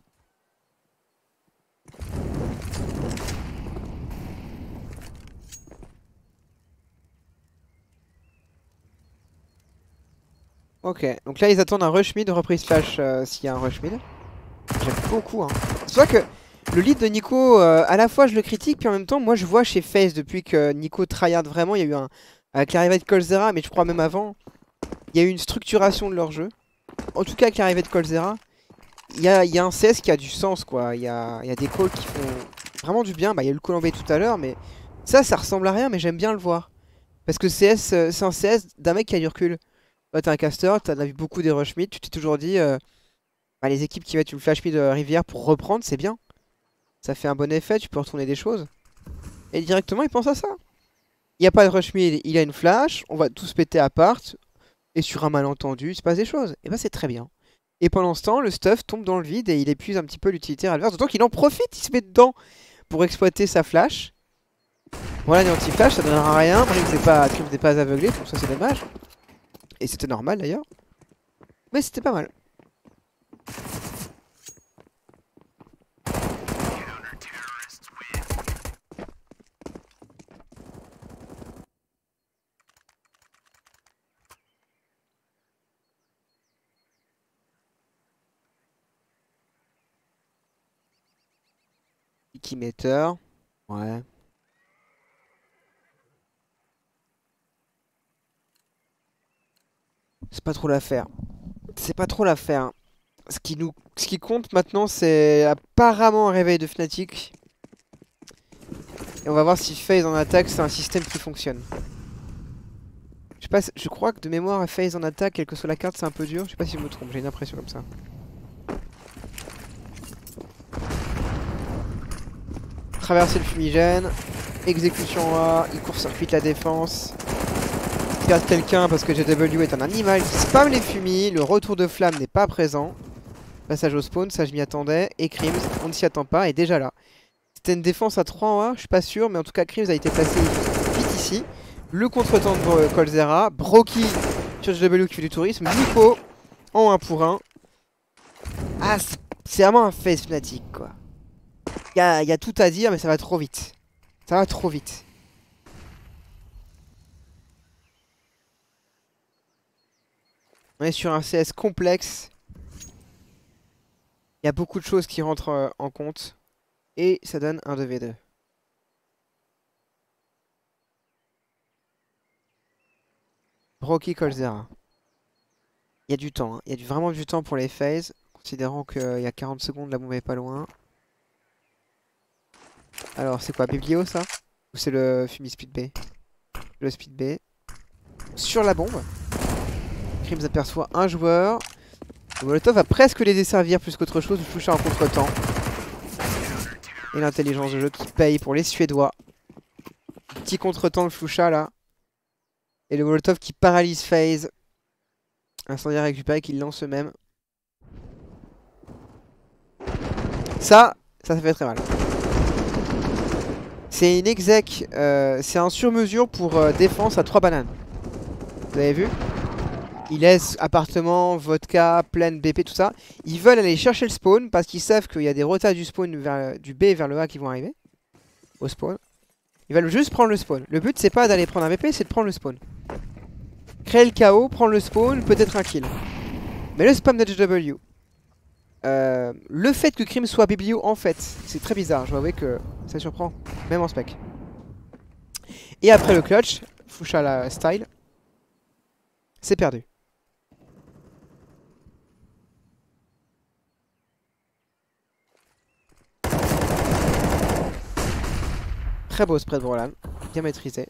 Ok, donc là ils attendent un rush mid, reprise flash euh, s'il y a un rush mid. J'aime beaucoup hein. C'est vrai que le lead de Nico, euh, à la fois je le critique, puis en même temps moi je vois chez FaZe depuis que Nico tryhard vraiment, il y a eu un... Avec l'arrivée de Coldzera, mais je crois même avant, il y a eu une structuration de leur jeu. En tout cas avec l'arrivée de Coldzera, il y a, y a un C S qui a du sens quoi, il y a, y a des calls qui font vraiment du bien. Bah il y a eu le call en B tout à l'heure, mais ça ça ressemble à rien, mais j'aime bien le voir. Parce que C S, euh, c'est un C S d'un mec qui a du recul. Toi t'es un caster, t'en as vu beaucoup des rush mid, tu t'es toujours dit... euh, Bah, les équipes qui mettent une flash mid de rivière pour reprendre, c'est bien. Ça fait un bon effet, tu peux retourner des choses. Et directement, il pense à ça. Il n'y a pas de rush mid, il a une flash, on va tous péter à part. Et sur un malentendu, il se passe des choses. Et bah c'est très bien. Et pendant ce temps, le stuff tombe dans le vide et il épuise un petit peu l'utilitaire adverse. D'autant qu'il en profite, il se met dedans pour exploiter sa flash. Voilà, une anti-flash, ça donnera rien. Brimz n'est pas, pas aveuglé, donc ça c'est dommage. Et c'était normal d'ailleurs. Mais c'était pas mal. Kimeter. Ouais. C'est pas trop l'affaire. C'est pas trop l'affaire. Ce qui nous, ce qui compte maintenant, c'est apparemment un réveil de Fnatic. Et on va voir si FaZe en attaque, c'est un système qui fonctionne. Je sais pas, je crois que de mémoire, FaZe en attaque, quelle que soit la carte, c'est un peu dur. Je sais pas si je me trompe, j'ai une impression comme ça. Traverser le fumigène. Exécution A, il court-circuite la défense. Il perd quelqu'un parce que J W est un animal qui spam les fumis. Le retour de flamme n'est pas présent. Passage au spawn, ça je m'y attendais. Et Crims, on ne s'y attend pas, est déjà là. C'était une défense à trois en A, je suis pas sûr, mais en tout cas Crims a été placé vite ici. Le contre-temps de Coldzera, Broky sur J W qui fait du tourisme, Nico en un pour un. Ah, c'est vraiment un FaZe Fnatic quoi. Il y a, y a tout à dire, mais ça va trop vite. Ça va trop vite. On est sur un C S complexe. Il y a beaucoup de choses qui rentrent euh, en compte. Et ça donne un deux v deux. Broky Coldzera. Il y a du temps, hein. Il y a du, vraiment du temps pour les phases. Considérant qu'il y a quarante secondes, la bombe est pas loin. Alors c'est quoi, Biblio ça? Ou c'est le Fumi Speed B? Le Speed B. Sur la bombe. Crims aperçoit un joueur. Le Molotov va presque les desservir plus qu'autre chose. Le Flusha en contre-temps. Et l'intelligence de jeu qui paye pour les Suédois. Petit contre-temps le Flusha là. Et le Molotov qui paralyse FaZe. Incendiaire récupéré qui lance eux-mêmes. Ça, ça, ça fait très mal. C'est une exec, euh, c'est un sur-mesure pour euh, défense à trois bananes. Vous avez vu? Ils laissent appartement, vodka, pleine B P, tout ça. Ils veulent aller chercher le spawn parce qu'ils savent qu'il y a des rotas du spawn vers, du B vers le A qui vont arriver. Au spawn. Ils veulent juste prendre le spawn. Le but c'est pas d'aller prendre un B P, c'est de prendre le spawn. Créer le chaos, prendre le spawn, peut-être un kill. Mais le spam de J W. Euh, le fait que Crims soit biblio en fait, c'est très bizarre. Je dois avouer que ça surprend, même en spec. Et après le clutch, Flusha la style. C'est perdu. Très beau spread Brolan, bien maîtrisé.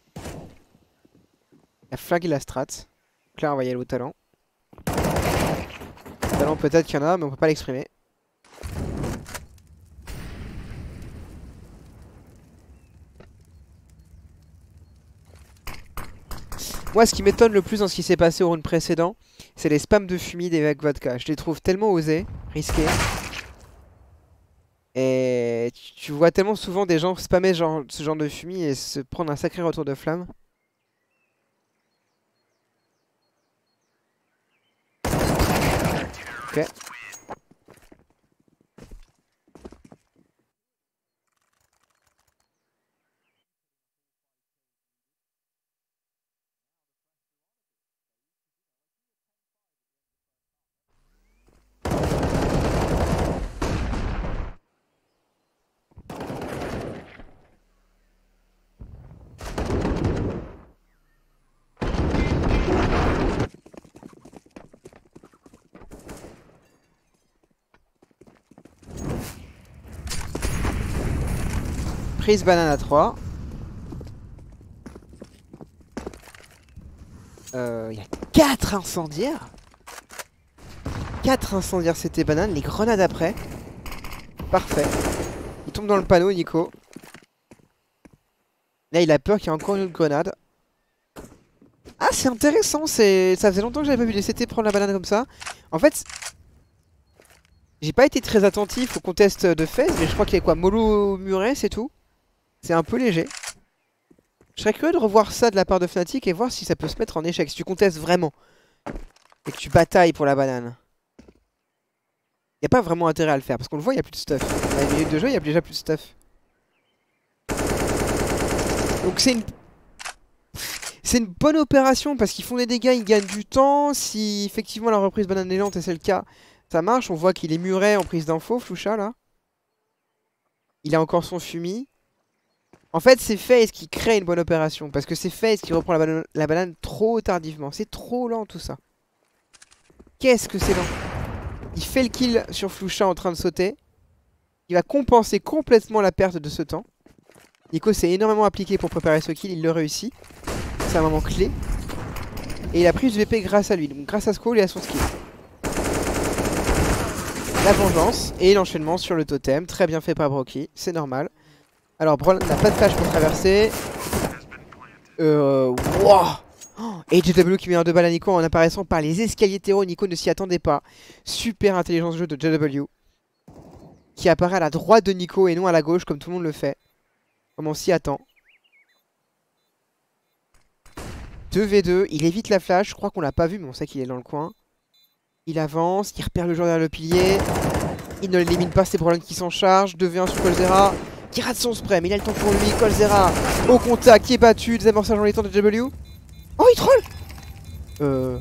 Il a flagué la strat. Donc là on va y aller au talent. Talent peut-être qu'il y en a mais on peut pas l'exprimer. Moi ce qui m'étonne le plus dans ce qui s'est passé au round précédent, c'est les spams de fumide avec vodka. Je les trouve tellement osés, risqués. Et tu vois tellement souvent des gens spammer genre, ce genre de fumée et se prendre un sacré retour de flamme. Ok. Prise banane à trois. Euh, il y a quatre incendiaires. quatre incendiaires c'était banane. Les grenades après. Parfait. Il tombe dans le panneau, Nico. Là, il a peur qu'il y ait encore une autre grenade. Ah, c'est intéressant. C'est... Ça faisait longtemps que j'avais pas vu les C T prendre la banane comme ça. En fait, j'ai pas été très attentif au contest de FaZe, mais je crois qu'il y a quoi, mollo muret, c'est tout. C'est un peu léger. Je serais curieux de revoir ça de la part de Fnatic et voir si ça peut se mettre en échec. Si tu contestes vraiment et que tu batailles pour la banane. Il n'y a pas vraiment intérêt à le faire parce qu'on le voit, il n'y a plus de stuff. À une minute de jeu, il n'y a déjà plus de stuff. Donc c'est une... C'est une bonne opération parce qu'ils font des dégâts, ils gagnent du temps. Si effectivement la reprise banane est lente et c'est le cas, ça marche. On voit qu'il est muret en prise d'info, Flusha là. Il a encore son fumi. En fait, c'est FaZe qui crée une bonne opération. Parce que c'est FaZe qui reprend la banane, la banane trop tardivement. C'est trop lent tout ça. Qu'est-ce que c'est lent. Il fait le kill sur Flusha en train de sauter. Il va compenser complètement la perte de ce temps. Nico s'est énormément appliqué pour préparer ce kill. Il le réussit. C'est un moment clé. Et il a pris du V P grâce à lui. Donc grâce à Squall et à son skill. La vengeance et l'enchaînement sur le totem. Très bien fait par Broky. C'est normal. Alors, Brawl n'a pas de flash pour traverser. Euh. Wow. Oh, et J W qui met un deux balles à Nico en apparaissant par les escaliers terreau. Nico ne s'y attendait pas. Super intelligence de jeu de J W. Qui apparaît à la droite de Nico et non à la gauche comme tout le monde le fait. Comme on s'y attend. deux v deux. Il évite la flash. Je crois qu'on l'a pas vu, mais on sait qu'il est dans le coin. Il avance. Il repère le joueur derrière le pilier. Il ne l'élimine pas. C'est Brawl qui s'en charge. deux v un sur Coldzera. Qui rate son spray, mais il a le temps pour lui. Coldzera au contact, qui est battu. Désamorçage en les temps de J W. Oh, il troll. Euh...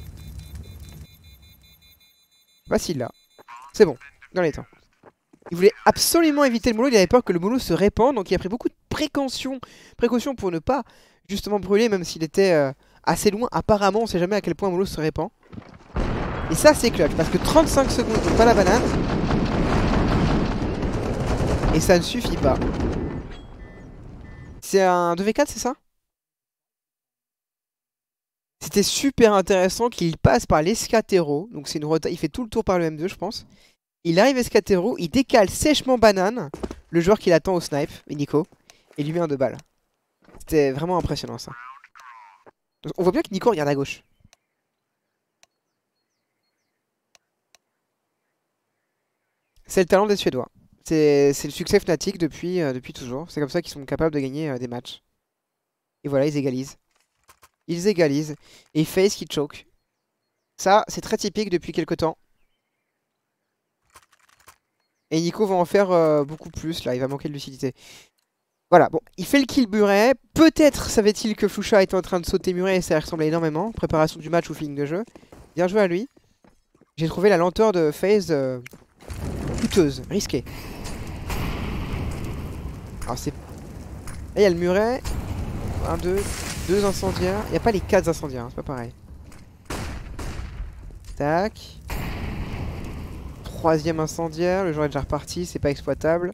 Facile là. C'est bon, dans les temps. Il voulait absolument éviter le mollo. Il avait peur que le mollo se répande. Donc il a pris beaucoup de précautions, précautions pour ne pas justement brûler, même s'il était euh, assez loin. Apparemment, on sait jamais à quel point le mollo se répand. Et ça, c'est clutch. Parce que trente-cinq secondes pour pas la banane. Et ça ne suffit pas. C'est un deux v quatre, c'est ça? C'était super intéressant qu'il passe par l'escatero. Donc c'est une rota... il fait tout le tour par le M deux, je pense. Il arrive escatero, il décale sèchement banane, le joueur qui l'attend au snipe, Nico, et lui met un deux balles. C'était vraiment impressionnant ça. Donc, on voit bien que Nico regarde à gauche. C'est le talent des Suédois. C'est le succès Fnatic depuis, euh, depuis toujours. C'est comme ça qu'ils sont capables de gagner euh, des matchs. Et voilà, ils égalisent. Ils égalisent. Et FaZe qui choke. Ça, c'est très typique depuis quelques temps. Et Nico va en faire euh, beaucoup plus là. Il va manquer de lucidité. Voilà, bon, il fait le kill muret. Peut-être savait-il que Flusha était en train de sauter muret et ça ressemblait énormément. Préparation du match ou feeling de jeu. Bien joué à lui. J'ai trouvé la lenteur de FaZe euh, coûteuse, risquée. Alors c'est... Là il y a le muret. Un, deux, deux incendiaires. Il n'y a pas les quatre incendiaires, hein, c'est pas pareil. Tac. Troisième incendiaire, le joueur est déjà reparti, c'est pas exploitable.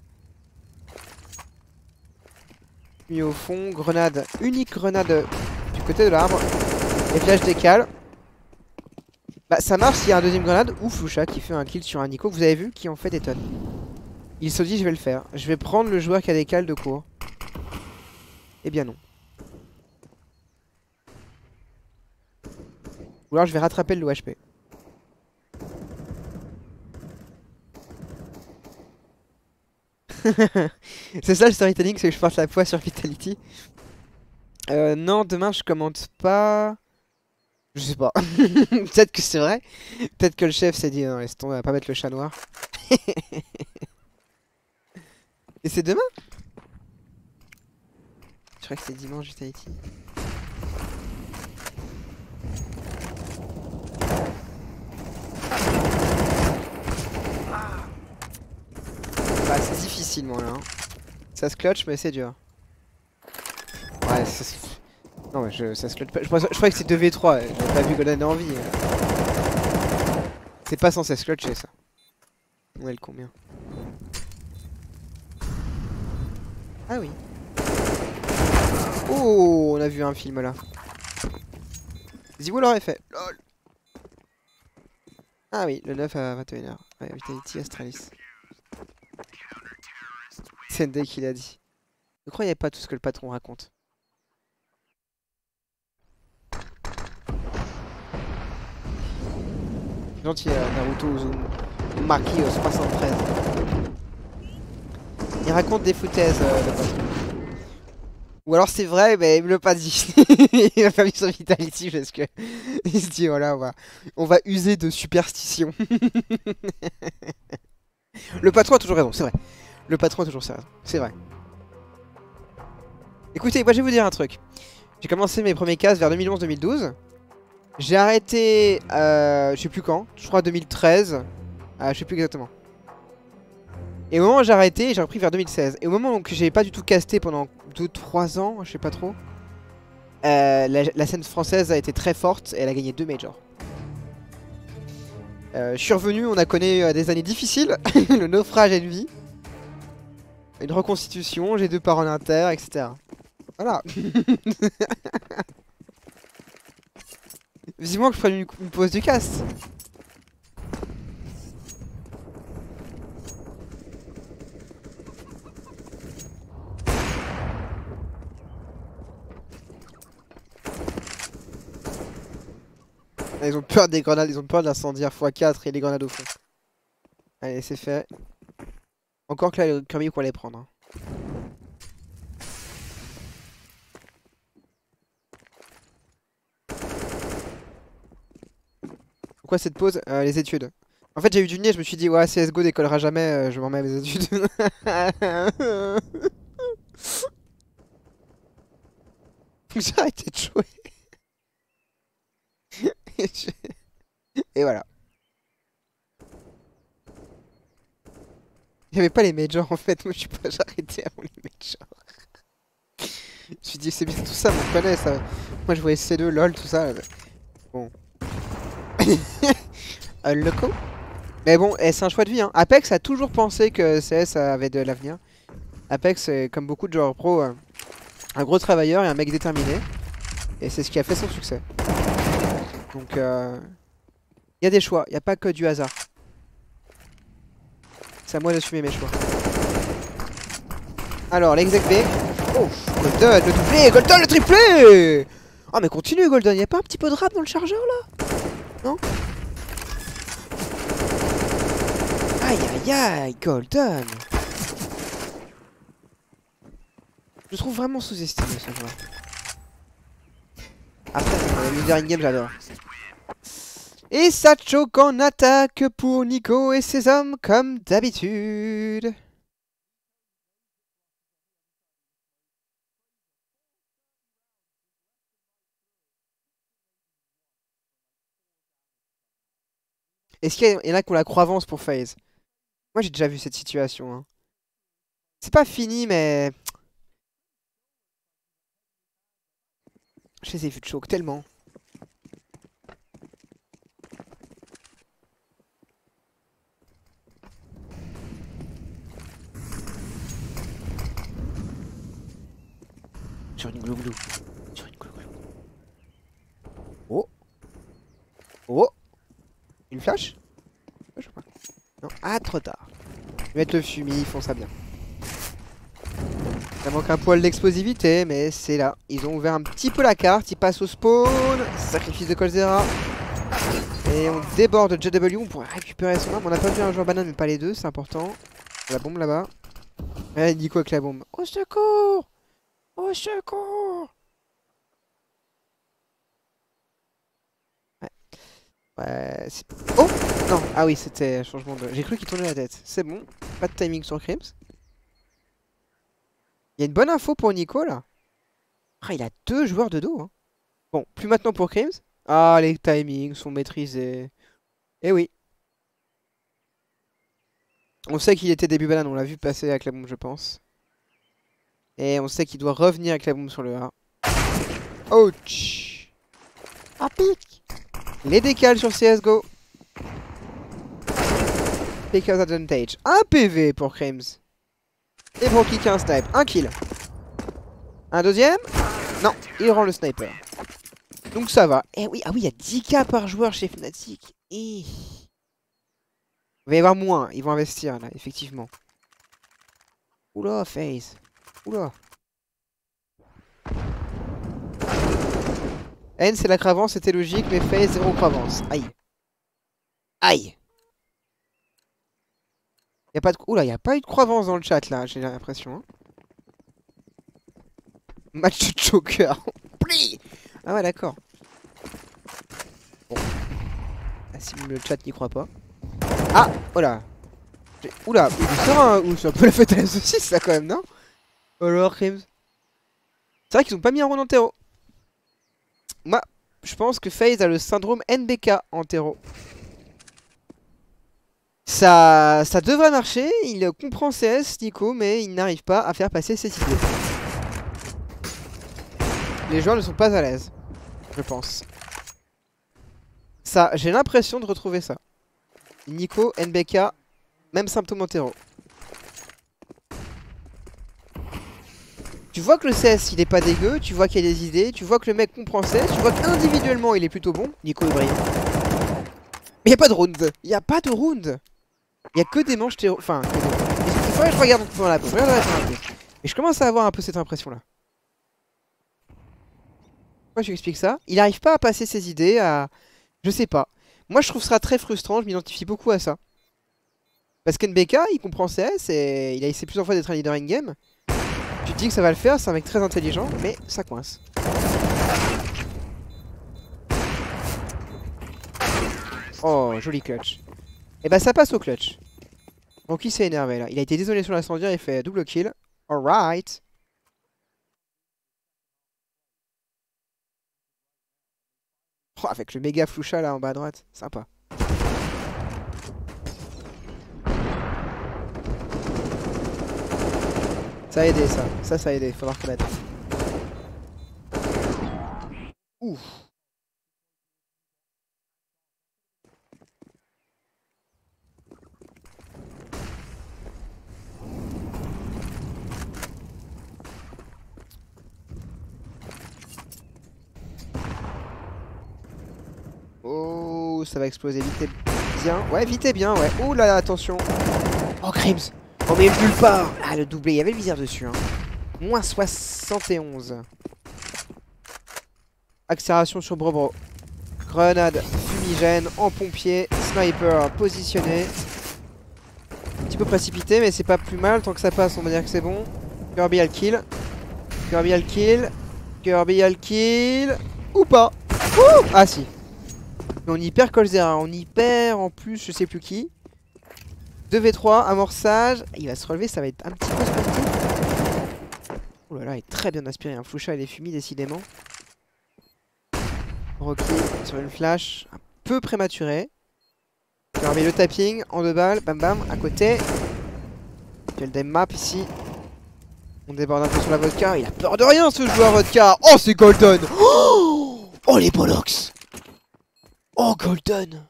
Mis au fond, grenade, unique grenade du côté de l'arbre. Et puis là je décale. Bah ça marche s'il y a un deuxième grenade ou Flusha qui fait un kill sur un Nico que vous avez vu qui en fait des tonnes. Il se dit je vais le faire. Je vais prendre le joueur qui a décale de court. Eh bien non. Ou alors je vais rattraper le low H P. C'est ça le storytelling, c'est que je porte la poids sur Vitality. Euh, non, demain je commente pas. Je sais pas. Peut-être que c'est vrai. Peut-être que le chef s'est dit, non, laisse tomber, on va pas mettre le chat noir. Et c'est demain? Je crois que c'est dimanche du Tahiti. Bah c'est difficile moi là. Hein. Ça se clutch mais c'est dur. Ouais, ça se... Non mais je, ça se clutch pas. Je, crois- je croyais que c'est deux v trois, j'avais pas vu Golden en vie. C'est pas censé se clutcher ça. On est le combien? Ah oui. Oh, on a vu un film là. Ziwo l'aurait fait. Lol. Ah oui, le neuf à vingt et une heures. Ouais, Vitality Astralis. C'est Ndai qui l'a dit. Ne croyez pas tout ce que le patron raconte. Gentil euh, Naruto Uzumaki au soixante-treize. Il raconte des foutaises euh, le patron. Ou alors c'est vrai, mais il me l'a pas dit. Il a pas mis son Vitality parce que il se dit voilà, on va, on va user de superstition. Le patron a toujours raison, c'est vrai. Le patron a toujours raison, c'est vrai. Écoutez, moi je vais vous dire un truc. J'ai commencé mes premiers cases vers deux mille onze deux mille douze. J'ai arrêté, euh, je sais plus quand, je crois deux mille treize. Euh, je sais plus exactement. Et au moment où j'ai arrêté, j'ai repris vers deux mille seize. Et au moment où j'ai pas du tout casté pendant deux trois ans, je sais pas trop, euh, la, la scène française a été très forte et elle a gagné deux majors. Euh, je suis revenu, on a connu euh, des années difficiles, le naufrage Envy, une reconstitution, j'ai deux parents inter, et cetera. Voilà. Vivement que je prenne une, une pause du cast. Ils ont peur des grenades, ils ont peur de l'incendiaire fois quatre et les grenades au fond. Allez, c'est fait. Encore que là, le Kirby qu'on allait prendre. Hein. Pourquoi cette pause? euh, Les études. En fait, j'ai eu du nez, je me suis dit, ouais, C S G O décollera jamais, euh, je m'en mets à mes études. J'ai arrêté de jouer. Et, je... Et voilà. Il n'y avait pas les majors en fait, moi je suis pas, j'ai arrêté avant les majors. Je me suis dit, c'est bien tout ça, on connaît ça. Moi je voyais C deux, LOL, tout ça. Bon. Un loco. Mais bon, eh, c'est un choix de vie. Hein. Apex a toujours pensé que C S avait de l'avenir. Apex, est, comme beaucoup de joueurs pro, euh, un gros travailleur et un mec déterminé. Et c'est ce qui a fait son succès. Donc, il euh, y a des choix, il n'y a pas que du hasard. C'est à moi d'assumer mes choix. Alors, l'exec B. Oh, Golden, le doublé, Golden, le triplé. Oh, mais continue, Golden, y a pas un petit peu de rap dans le chargeur là? Non? Aïe aïe aïe, Golden. Je le trouve vraiment sous-estimé ce joueur. Après, le leader in-game, j'adore. Et ça choque en attaque pour Nico et ses hommes comme d'habitude. Est-ce qu'il y en a qui ont la croix-avance pour FaZe? Moi j'ai déjà vu cette situation. Hein. C'est pas fini mais... Je les ai vus de choke tellement. Sur une glouglou. Sur une glouglou. Oh. Oh. Une flash? Je sais pas. Non. Ah trop tard. Ils mettent le fumier, ils font ça bien. Ça manque un poil d'explosivité, mais c'est là. Ils ont ouvert un petit peu la carte, ils passent au spawn. Sacrifice de Colzera. Et on déborde J W, on pourrait récupérer son arme. On n'a pas vu un joueur banane, mais pas les deux, c'est important. La bombe là-bas. Ouais, il dit quoi avec la bombe? Au secours! Au secours! Ouais, c'est- oh non, ah oui, c'était changement de... J'ai cru qu'il tournait la tête. C'est bon, pas de timing sur Crims. Il y a une bonne info pour Nico, là. Ah, il a deux joueurs de dos, hein. Bon, plus maintenant pour Crims. Ah, les timings sont maîtrisés. Eh oui. On sait qu'il était début banane, on l'a vu passer avec la bombe, je pense. Et on sait qu'il doit revenir avec la bombe sur le A. Ouch. Ah, pique. Les décales sur C S G O. Taker's advantage. Un P V pour Crims. Et Brocky qui a un snipe. Un kill. Un deuxième. Non, il rend le sniper. Donc ça va. Eh oui, ah oui, il y a dix K par joueur chez Fnatic. Et... il va y avoir moins. Ils vont investir là, effectivement. Oula, FaZe. Oula. N, c'est la cravance, c'était logique, mais FaZe, zéro cravance. Aïe. Aïe. Y a pas de... Oula, y a pas eu de cravance dans le chat là, j'ai l'impression. Hein. Match de Joker. Ah ouais, d'accord. Bon. Ah, si le chat n'y croit pas. Ah, oh là. Oula, il sort un... Ouh, c'est un peu la fête à la saucisse là quand même, non? Alors, Crims. C'est vrai qu'ils ont pas mis un round en terreau. Moi, je pense que FaZe a le syndrome N B K en terreau. Ça, ça devrait marcher, il comprend C S, Nico, mais il n'arrive pas à faire passer cette idée. Les joueurs ne sont pas à l'aise, je pense. Ça, j'ai l'impression de retrouver ça. Nico, N B K, même symptôme en terreau. Tu vois que le C S il est pas dégueu, tu vois qu'il y a des idées, tu vois que le mec comprend C S, tu vois qu'individuellement il est plutôt bon. Nico est brillant. Mais il n'y a pas de round, il n'y a pas de round. Il n'y a que des manches terreau. Enfin, que des... il faudrait que je regarde dans la pause. Regarde un peu. Et je commence à avoir un peu cette impression là. Pourquoi je lui explique ça? Il n'arrive pas à passer ses idées, à... Je sais pas. Moi je trouve ça très frustrant, je m'identifie beaucoup à ça. Parce qu'N B K, il comprend C S et il a essayé plusieurs fois d'être un leader in-game. Tu te dis que ça va le faire, c'est un mec très intelligent, mais ça coince. Oh, joli clutch. Et bah ça passe au clutch. Donc il s'est énervé là. Il a été désolé sur l'incendiaire, il fait double kill. Alright. Oh, avec le méga floucha là en bas à droite. Sympa. Ça a aidé ça. Ça, ça a aidé. Faut reconnaître. Ouf. Oh, ça va exploser vite et bien. Ouais, vite et bien, ouais. Oh là là, attention. Oh, Crims. Oh, mais nulle part. Ah, le doublé. Il y avait le viseur dessus. Hein. Moins soixante et onze. Accélération sur Brobro. Grenade fumigène en pompier. Sniper positionné. Un petit peu précipité, mais c'est pas plus mal. Tant que ça passe, on va dire que c'est bon. Kirby a le kill. Kirby a le kill. Kirby a le kill. Ou pas. Ouh, ah si. Mais on y perd Colzera. On y perd en plus, je sais plus qui. deux v trois, amorçage. Il va se relever, ça va être un petit peu sportif. Oh là là, il est très bien aspiré. Un Floucha, il est fumé décidément. Rocky sur une flash un peu prématurée. Kirby le tapping en deux balles. Bam bam, à côté. Quel dem map ici. On déborde un peu sur la vodka. Il a peur de rien ce joueur vodka. Oh, c'est Golden. Oh, oh les bollocks. Oh, Golden.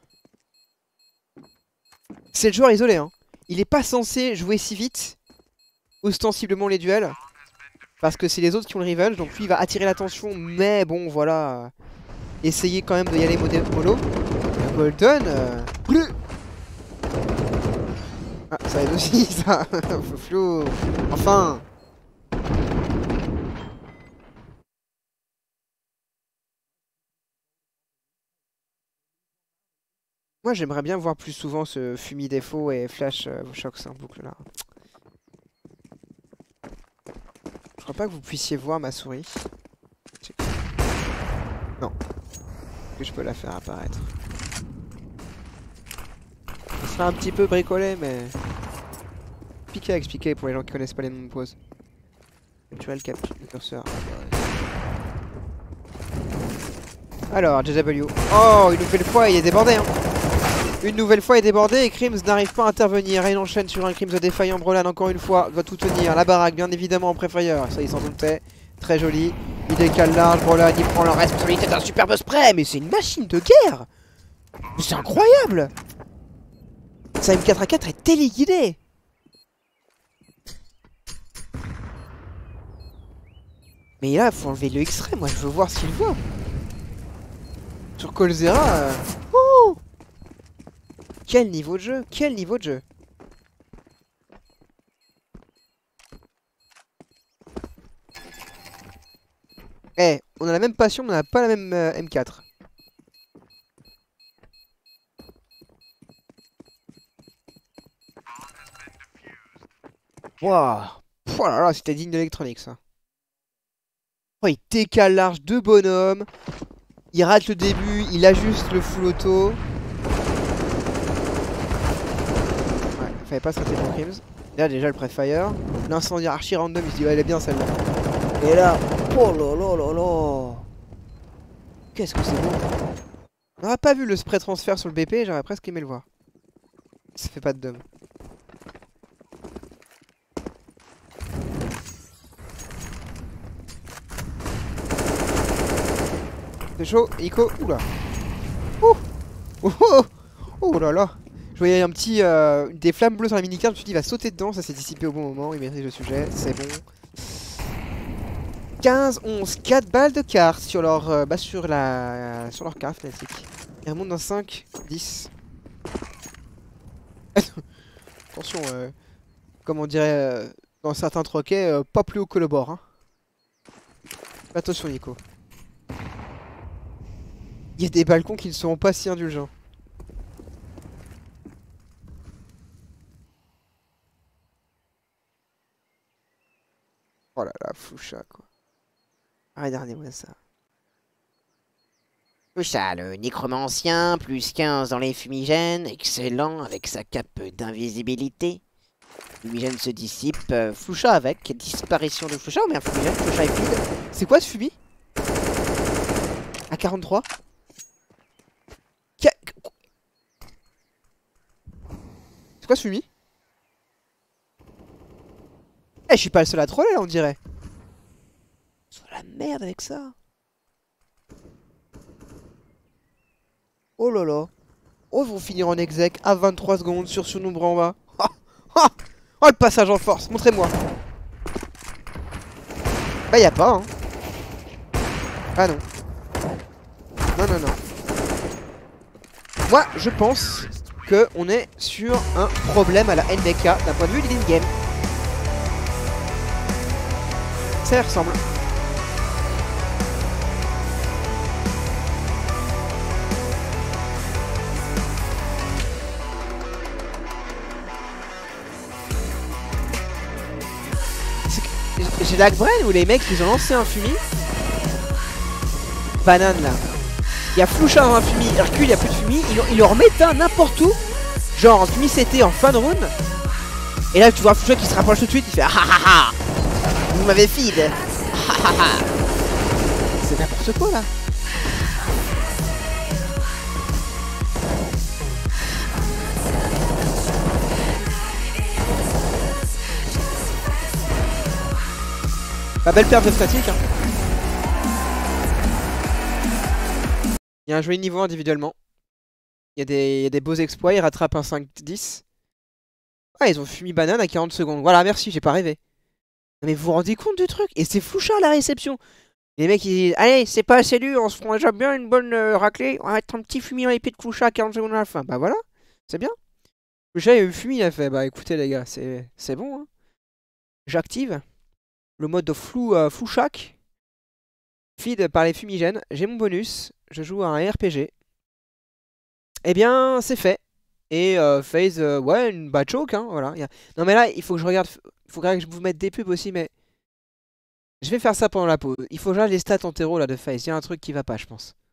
C'est le joueur isolé, hein. Il est pas censé jouer si vite, ostensiblement les duels, parce que c'est les autres qui ont le revenge, donc lui il va attirer l'attention, mais bon voilà, essayer quand même de y aller mollo. Golden, euh... ah ça aide aussi ça, flou, enfin. Moi j'aimerais bien voir plus souvent ce Fumi défaut et Flash euh, Shocks en boucle là. Je crois pas que vous puissiez voir ma souris. Non. Que je peux la faire apparaître. serait un petit peu bricolé, mais... Compliqué à expliquer pour les gens qui connaissent pas les noms de pause. Captural capture curseur. Alors, J W. Oh, une nouvelle fois, il est débordé, hein. Une nouvelle fois, il est débordé et Crims n'arrive pas à intervenir. Et il enchaîne sur un Crims défaillant. Brolan, encore une fois, va tout tenir. La baraque, bien évidemment, en pré-fire. Ça, il s'en doutait. Très joli. Il décale large. Brolan, il prend la responsabilité d'un superbe spray. Mais c'est une machine de guerre. C'est incroyable. Sa M quatre A quatre est téléguidée. Mais là, faut enlever le X-ray. Moi, je veux voir ce qu'il voit. Sur Colzera. Euh... Oh, quel niveau de jeu. Quel niveau de jeu. Eh, on a la même passion, mais on n'a pas la même euh, M quatre. Waouh. Oh là là, c'était digne d'électronique, ça. Oh, il décale large, deux bonhommes. Il rate le début, il ajuste le full auto. Ouais, il fallait pas sauter pour Crims. Là, déjà le pré-fire. L'incendie archi random, il se dit, ouais, elle est bien celle-là. Et là, oh là là là là. Qu'est-ce que c'est beau. On n'aurait pas vu le spray transfert sur le B P, j'aurais presque aimé le voir. Ça fait pas de dom. C'est chaud, Ico, oula. Ouh. Oh, oh, oh là là. Je voyais un petit, euh, des flammes bleues sur la mini-carte, je me suis dit il va sauter dedans, ça s'est dissipé au bon moment, il maîtrise le sujet, c'est bon. quinze, onze, quatre balles de carte sur leur, euh, bah sur la, sur leur carte, Fnatic. Il remonte dans cinq, dix. Attention, euh, comme on dirait euh, dans certains troquets, euh, pas plus haut que le bord. Hein. Attention Nico. Il y a des balcons qui ne seront pas si indulgents. Oh là là, Floucha quoi. Regardez-moi ça. Floucha, le nécromancien, plus quinze dans les fumigènes, excellent avec sa cape d'invisibilité. Fumigène se dissipe, euh, Floucha avec, disparition de Floucha, ou bien fumigène, Floucha est vide. C'est quoi ce fumi? À quarante-trois. C'est quoi ce fumi? Eh, je suis pas le seul à troller là, on dirait. C'est la merde avec ça. Oh là là. Oh, ils vont finir en exec à vingt-trois secondes sur surnombre en bas. Oh, oh, oh, le passage en force, montrez-moi. Bah, y a pas, hein. Ah non. Non, non, non. Moi, je pense que on est sur un problème à la N B K d'un point de vue de l'in-game. Ça y ressemble. J'ai la Bren où les mecs ils ont lancé un fumier. Banane là. Il y a Floucha dans un fumier, Hercule, il n'y a plus de fumier, il, il leur met un n'importe où. Genre en fumier c'était en fin de round. Et là tu vois Floucha qui se rapproche tout de suite, il fait ah ah ah ah. Vous m'avez feed. Ah ah ah. C'est n'importe quoi là. Bah, belle perte de Fnatic hein. Il y a un joli niveau individuellement. Il y a des, il y a des beaux exploits, ils rattrapent un cinq dix. Ah, ils ont fumé banane à quarante secondes. Voilà, merci, j'ai pas rêvé. Mais vous vous rendez compte du truc? Et c'est Floucha à la réception. Les mecs ils disent allez, c'est pas assez dur, on se prend déjà bien une bonne euh, raclée. On va mettre un petit fumier dans les pieds de Floucha à quarante secondes à la fin. Bah voilà, c'est bien. Floucha il a eu fumier, il a fait bah écoutez les gars, c'est bon hein. J'active le mode flou euh, Flouchac. Feed par les fumigènes. J'ai mon bonus. Je joue à un R P G. Eh bien, c'est fait. Et euh, FaZe, euh, ouais, une bad choke, hein, voilà. A... Non mais là, il faut que je regarde, il faut que je vous mette des pubs aussi, mais... Je vais faire ça pendant la pause. Il faut que je regarde les stats en terreau là de FaZe. Il y a un truc qui va pas, je pense.